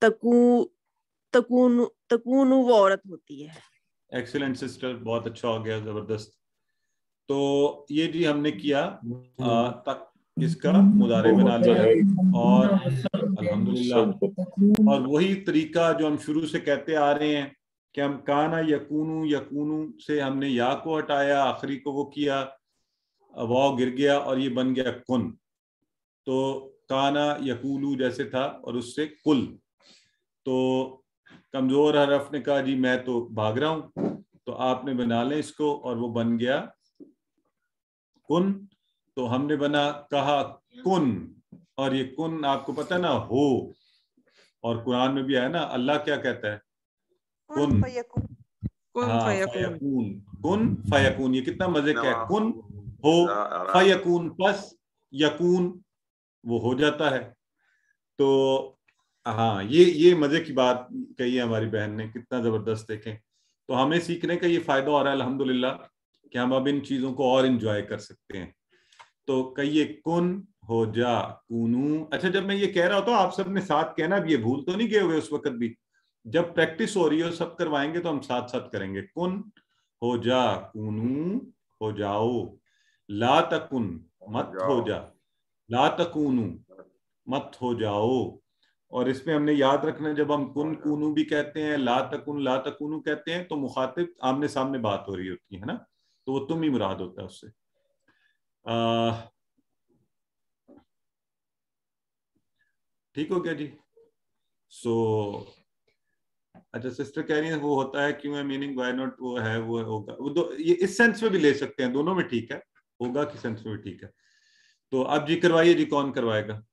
تکونو وہ عورت ہوتی ہے۔ ایکسیلنٹ سسٹر، بہت اچھا ہو گیا، زبردست۔ تو یہ جی ہم نے کیا تک اس کا مضارع بنا لیا، اور الحمدللہ، اور وہی طریقہ جو ہم شروع سے کہتے آ رہے ہیں کہ ہم کانا یکونو، یکونو سے ہم نے یا کو ہٹایا، آخری کو وہ کیا، واو گر گیا اور یہ بن گیا کن۔ تو کانا یکولو جیسے تھا اور اس سے کل، تو کمزور حرف نے کہا جی میں تو بھاگ رہا ہوں، تو آپ نے بنا لیں اس کو، اور وہ بن گیا کن۔ تو ہم نے کہا کن، اور یہ کن آپ کو پتہ نا ہو، اور قرآن میں بھی آیا نا اللہ کیا کہتا ہے، کن فیکون، کن فیکون، یہ کتنا مزے کا ہے، کن ہو فیکون پس یکون وہ ہو جاتا ہے۔ تو ہاں یہ مزے کی بات کہی ہے ہماری بہن نے، کتنا زبردست، دیکھیں۔ تو ہمیں سیکھنے کا یہ فائدہ ہو رہا ہے الحمدللہ کہ ہم اب ان چیزوں کو اور انجوائے کر سکتے ہیں۔ تو کہیے کن ہو جا کونو۔ اچھا جب میں یہ کہہ رہا ہوتا ہوں آپ سب نے ساتھ کہنا بھی، یہ بھول تو نہیں گئے ہوئے اس وقت بھی، جب پریکٹس ہو رہی ہے سب کروائیں گے تو ہم ساتھ ساتھ کریں گے۔ کن ہو جا کونو ہو جاؤ، لا تکن مت ہو جا، لا تکونو مت ہو جاؤ۔ اور اس میں ہم نے یاد رکھنا جب ہم کن کونو بھی کہتے ہیں، لا تکن لا تکونو کہتے ہیں، تو مخاطب آمنے سامنے بات ہو رہی ہوتی ہے نا، تو وہ تم ہی مراد ہوتا ہے اس سے۔ ٹھیک ہو گیا جی؟ سو اچھا سسٹر کہہ رہی ہیں وہ ہوتا ہے کیوں ہے میننگ وائی ناٹ، وہ ہے وہ ہوگا، وہ یہ اس سینس میں بھی لے سکتے ہیں، دونوں میں ٹھیک ہے، ہوگا کی سینس میں بھی ٹھیک ہے۔ تو اب جی کروائیے جی، کون کروائے گا؟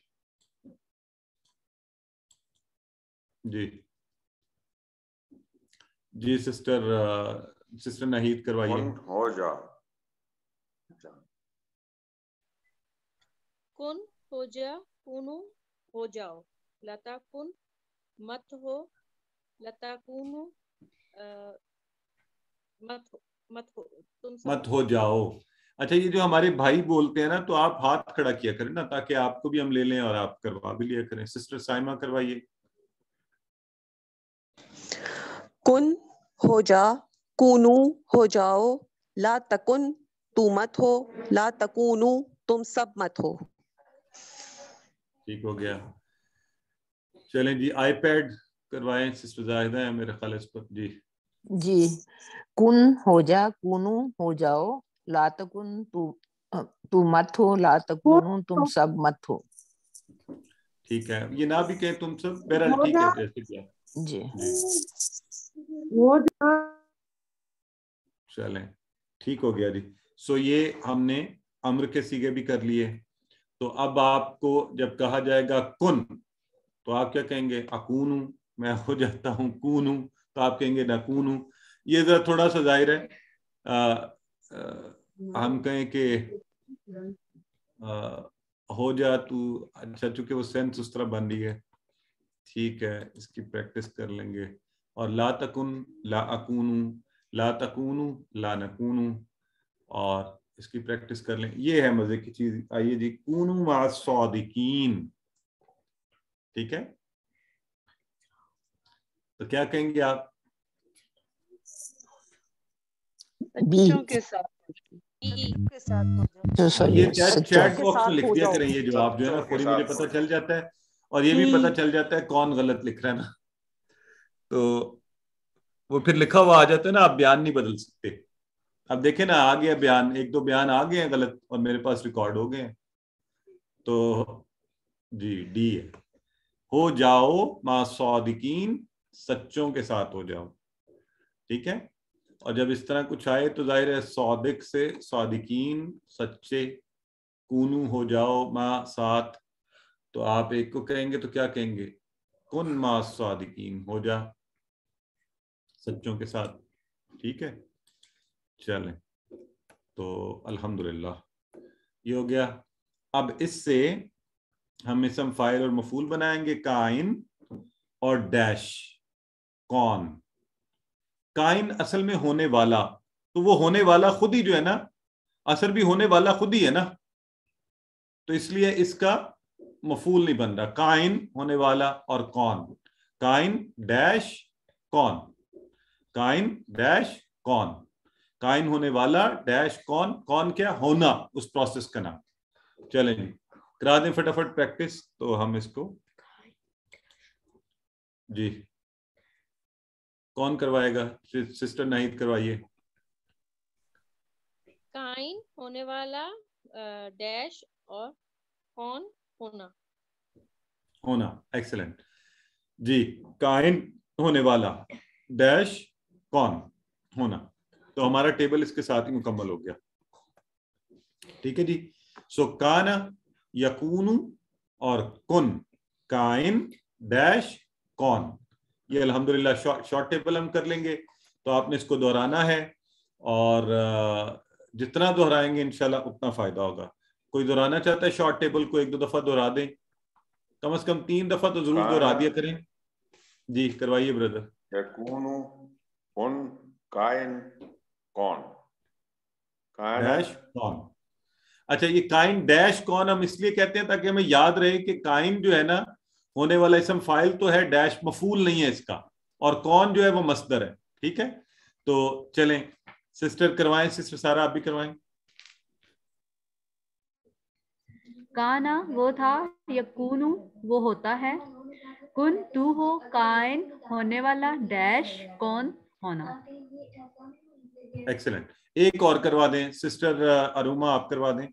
جی سسٹر نہید کروائیے۔ ہو جا، کن ہو جا کونو ہو جاؤ، لتا کن مت ہو، لتا کونو مت ہو جاؤ۔ اچھا یہ جو ہمارے بھائی بولتے ہیں نا، تو آپ ہاتھ کھڑا کیا کریں نا، تاکہ آپ کو بھی ہم لے لیں اور آپ کروا بھی لیا کریں۔ سسٹر سائمہ کروائیے۔ کن ہو جا کونو ہو جاؤ، لا تکن تو مت ہو، لا تکونو تم سب مت ہو۔ ٹھیک ہو گیا۔ چلیں جی آئی پیڈ کروائیں، سسٹر زاہدہ ہیں میرے خیال اس پر۔ جی کن ہو جا کونو ہو جاؤ، لا تکن تو مت ہو، لا تکونو تم سب مت ہو۔ ٹھیک ہے، یہ نہ بھی کہیں تم سب، بہرحال ٹھیک ہے جیسے کیا جی چلیں ٹھیک ہو گیا جی۔ سو یہ ہم نے امر کے صیغے بھی کر لیے۔ تو اب آپ کو جب کہا جائے گا کن، تو آپ کیا کہیں گے؟ اکونو، میں ہو جاتا ہوں، کونو تو آپ کہیں گے نکونو۔ یہ ذرا تھوڑا سا ظاہر ہے ہم کہیں کہ ہو جا تو، اچھا چونکہ وہ سینس اس طرح بن رہی ہے، ٹھیک ہے اس کی پریکٹس کر لیں گے۔ اور لا تکن لا اکونو، لا تکونو لا نکونو، اور اس کی پریکٹس کر لیں۔ یہ ہے مزے کی چیز۔ آئیے جی، کونو مع الصادقین، ٹھیک ہے؟ تو کیا کہیں گے آپ؟ سچوں کے ساتھ، یہ چیٹ باکس میں لکھ دیا کریں یہ جواب جو ہے نا، فوری مجھے پتہ چل جاتا ہے، اور یہ بھی پتہ چل جاتا ہے کون غلط لکھ رہا ہے نا، تو وہ پھر لکھا ہوا آ جاتا ہے نا، آپ بیان نہیں بدل سکتے۔ اب دیکھیں نا آ گیا بیان، ایک دو بیان آ گئے ہیں غلط اور میرے پاس ریکارڈ ہو گئے ہیں۔ تو جی ڈی ہے، ہو جاؤ مع الصادقین، سچوں کے ساتھ ہو جاؤ، ٹھیک ہے؟ اور جب اس طرح کچھ آئے تو ظاہر ہے صادق سے صادقین، سچے कूनू हो जाओ मा साथ, तो आप एक को कहेंगे तो क्या कहेंगे, कुन मा सादिकीन, हो जा सच्चों के साथ। ठीक है, चलें तो अल्हम्दुलिल्लाह ये हो गया। अब इससे हम इसम फाइल और मफूल बनाएंगे, काइन और डैश कौन। काइन असल में होने वाला, तो वो होने वाला खुद ही जो है ना, असल भी होने वाला खुद ही है ना, तो इसलिए इसका मफूल नहीं बन रहा। काइन होने वाला और कौन, काइन डैश कौन, काइन डैश कौन, काइन होने वाला डैश कौन, कौन क्या होना, उस प्रोसेस का नाम। चलें जी करा दें फटाफट प्रैक्टिस, तो हम इसको जी कौन करवाएगा, सिस्टर नाहिद करवाइए। काइन होने वाला डैश और कौन होना, होना, एक्सीलेंट जी। काइन होने वाला डैश कौन होना, तो हमारा टेबल इसके साथ ही मुकम्मल हो गया। ठीक है जी। सो काना यकूनु और कुन, काइन डैश कौन, ये अल्हम्दुलिल्लाह शॉर्ट टेबल हम कर लेंगे। तो आपने इसको दोहराना है और जितना दोहराएंगे इंशाल्लाह उतना फायदा होगा। कोई दोहराना चाहता है शॉर्ट टेबल को, एक दो दफा दोहरा दें, कम से कम 3 दफा तो जरूर दोहरा दिया करें। जी करवाइए ब्रदर। यकूनु कुन काइन कौन, डैश कौन। अच्छा, ये काइन डैश कौन हम इसलिए कहते हैं ताकि हमें याद रहे कि काइन जो है ना होने वाला इसम फाइल तो है, डैश मफूल नहीं है इसका, और कौन जो है वो मस्दर है। ठीक है, तो चलें सिस्टर करवाएं, सिस्टर सारा आप भी करवाएं। काना वो था, यकूनु वो होता है, कुन तू हो, काइन होने वाला, डैश कौन होना। एक्सीलेंट, एक और करवा दें सिस्टर अरुमा, आप करवा दें।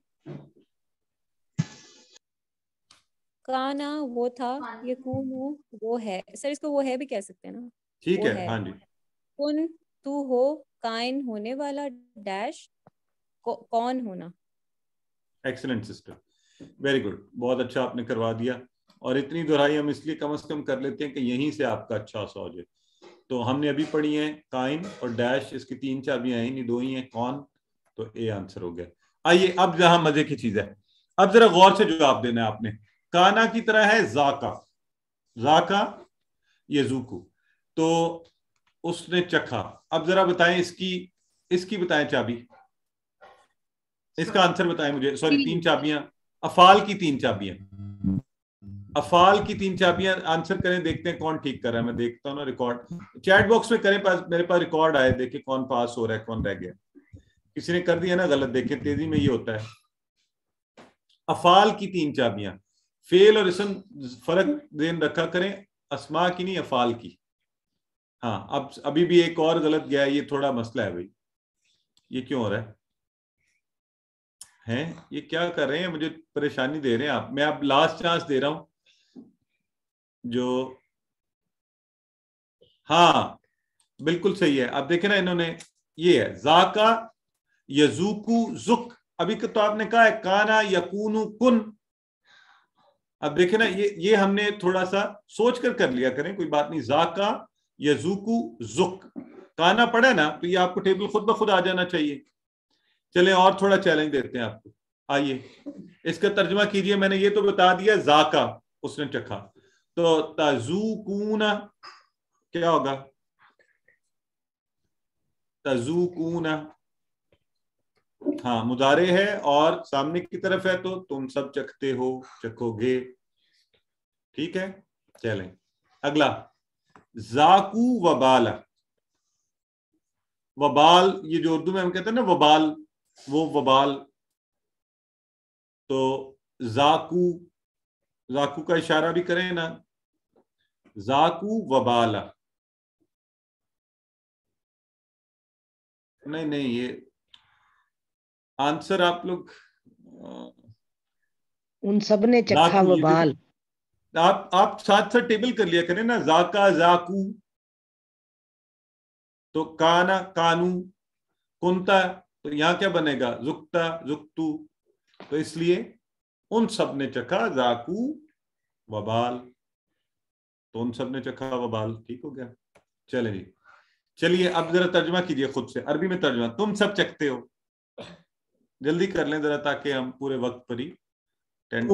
काना वो था, यकूनु वो है, सर इसको वो है भी कह सकते हैं ना। ठीक वो है, हाँ जी। कुन तू हो, काइन होने वाला, डैश कौन होना। एक्सीलेंट सिस्टर, वेरी गुड, बहुत अच्छा आपने करवा दिया। और इतनी दोहराई हम इसलिए कम से कम कर लेते हैं कि यहीं से आपका अच्छा सा हो जाए। तो हमने अभी पढ़ी है काइन और डैश, इसकी 3 चाबियां हैं, नहीं 2 ही हैं, कौन, तो ए आंसर हो गया। आइए अब जहां मजे की चीज है, अब जरा गौर से जवाब देना है आपने। काना की तरह है जाका, जाका यजूकू, तो उसने चखा। अब जरा बताएं इसकी बताएं चाबी, इसका आंसर बताएं मुझे। सॉरी 3 चाबियां, अफाल की 3 चाबियां, अफाल की 3 चाबियां आंसर करें, देखते हैं कौन ठीक कर रहा है। मैं देखता हूँ ना रिकॉर्ड, चैट बॉक्स में करें, मेरे पास रिकॉर्ड आए, देखे कौन पास हो रहा है कौन रह गया। किसी ने कर दिया ना गलत, देखे तेजी में ये होता है। अफाल की 3 चाबियां, फेल और इसम फर्क देन रखा करें, अस्मा की नहीं अफाल की। हाँ, अब अभी भी एक और गलत गया है, ये थोड़ा मसला है भाई, ये क्यों हो रहा है? ये क्या कर रहे हैं, मुझे परेशानी दे रहे हैं आप। मैं अब लास्ट चांस दे रहा हूं जो, हाँ बिल्कुल सही है। अब देखे ना इन्होंने, ये है जाका यजूकू जुक, अभी तो आपने कहा है काना यकूनु कुन। अब देखे ना ये हमने थोड़ा सा सोच कर लिया करें, कोई बात नहीं। जाका यजूकू जुक, काना पढ़े ना तो ये आपको टेबल खुद ब खुद आ जाना चाहिए। चलें और थोड़ा चैलेंज देते हैं आपको, आइए इसका तर्जुमा कीजिए। मैंने ये तो बता दिया जाका उसने चखा, तो तजूकूना क्या होगा? तजूकूना, हाँ मुदारे है और सामने की तरफ है, तो तुम सब चखते हो, चखोगे। ठीक है, चलें अगला। जाकू वबाला, वबाल ये जो उर्दू में हम कहते हैं ना वबाल, वो वबाल, तो जाकू, जाकू का इशारा भी करें ना, जाकू वबाला। नहीं ये आंसर आप लोग, उन सब ने चखा वबाल। आप साथ साथ टेबल कर लिया करें ना, जाका जाकू, तो काना कानू, कुंता, तो यहां क्या बनेगा? जुक्ता जुक्तू। تو اس لیے ان سب نے چکھا ذاقو وبال، تو ان سب نے چکھا وبال. ٹھیک ہو گیا. چلے جی، چلیے اب ذرا ترجمہ کیجئے خود سے، عربی میں ترجمہ. تم سب چکھتے ہو، جلدی کر لیں ذرا تاکہ ہم پورے وقت پر ہی 10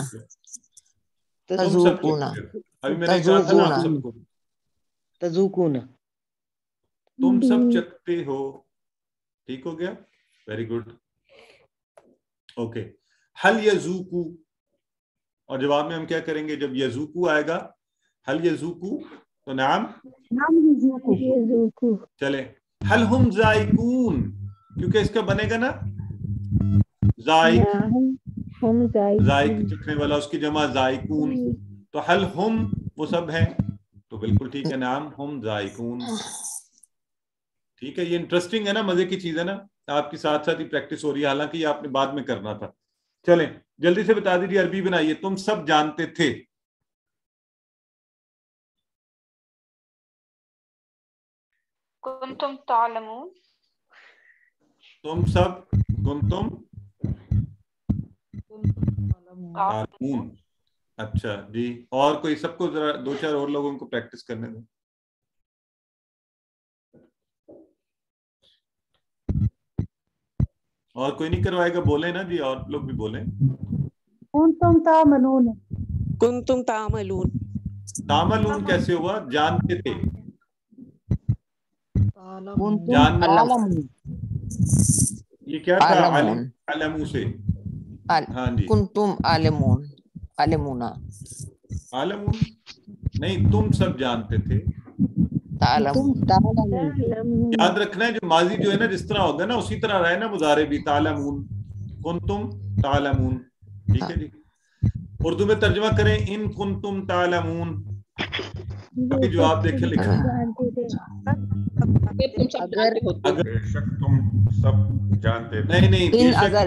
تم سب چکھتے ہو. ابھی میں نے کہا تھا آپ سب کو تذوقون، تم سب چکھتے ہو. ٹھیک ہو گیا، ویری گڈ. اوکے. حل یذوقو، اور جواب میں ہم کیا کریں گے جب یذوقو آئے گا؟ حل یذوقو تو نعم یذوقو. چلے. حل ہم ذائقون، کیونکہ اس کا بنے گا نا ذائق، ہم ذائق چکھنے والا، اس کی جمع ذائقون. تو حل ہم وہ سب ہیں، تو بالکل ٹھیک ہے، نعم ہم ذائقون. ٹھیک ہے، یہ انٹرسٹنگ ہے نا، مزے کی چیز ہے نا، آپ کی ساتھ ساتھ ہی پریکٹس ہو رہی ہے، حالانکہ یہ آپ نے بعد میں کرنا تھا. چلیں جلدی سے بتا دیجیے، عربی بنائیے. تم سب جانتے تھے. کنتم تعلمون، تم سب کنتم تعلمون. اچھا جی، اور کوئی؟ سب کو ذرا 2-4 اور لوگوں کو پریکٹس کرنے دیں. اور کوئی نہیں کروائے گا؟ بولیں نا جی، اور لوگ بھی بولیں. کنتم تعملون، کنتم تعملون. تعملون کیسے ہوا؟ جانتے تھے. جاننا یہ کیا تھا؟ علمو سے. ہاں جی، کنتم عالمون، علمونا. عالمون نہیں، تم سب جانتے تھے. یاد رکھنا ہے جو ماضی جو ہے نا جس طرح ہوگا نا اسی طرح رہے نا مضارع بھی. تعلمون، کنتم تعلمون. ٹھیک ہے جی. اردو میں ترجمہ کریں ان کنتم تعلمون. ابھی جواب دیکھیں لکھا. اگر بے شک تم سب جانتے تھے. نہیں اگر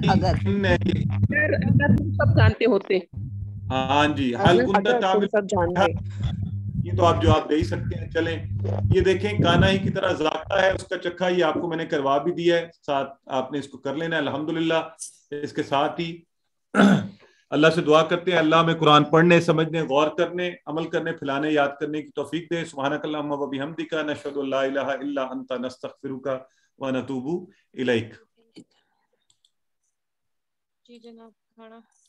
تم سب جانتے ہوتے. ہاں جی. حل کنت تعمل، یہ تو آپ جواب دے ہی سکتے ہیں. چلیں یہ دیکھیں، کانا ہی کی طرح ذائقہ ہے اس کا چکھا، یہ آپ کو میں نے کروا بھی دیا ہے، ساتھ آپ نے اس کو کر لینا ہے. الحمدللہ اس کے ساتھ ہی اللہ سے دعا کرتے ہیں اللہ ہمیں قرآن پڑھنے، سمجھنے، غور کرنے، عمل کرنے، پھیلانے، یاد کرنے کی توفیق دے. سبحانک اللہم و بحمدک، نشہد ان لا الہ الا انت، نستغفرک و نتوب الیک. جی جناب، کھانا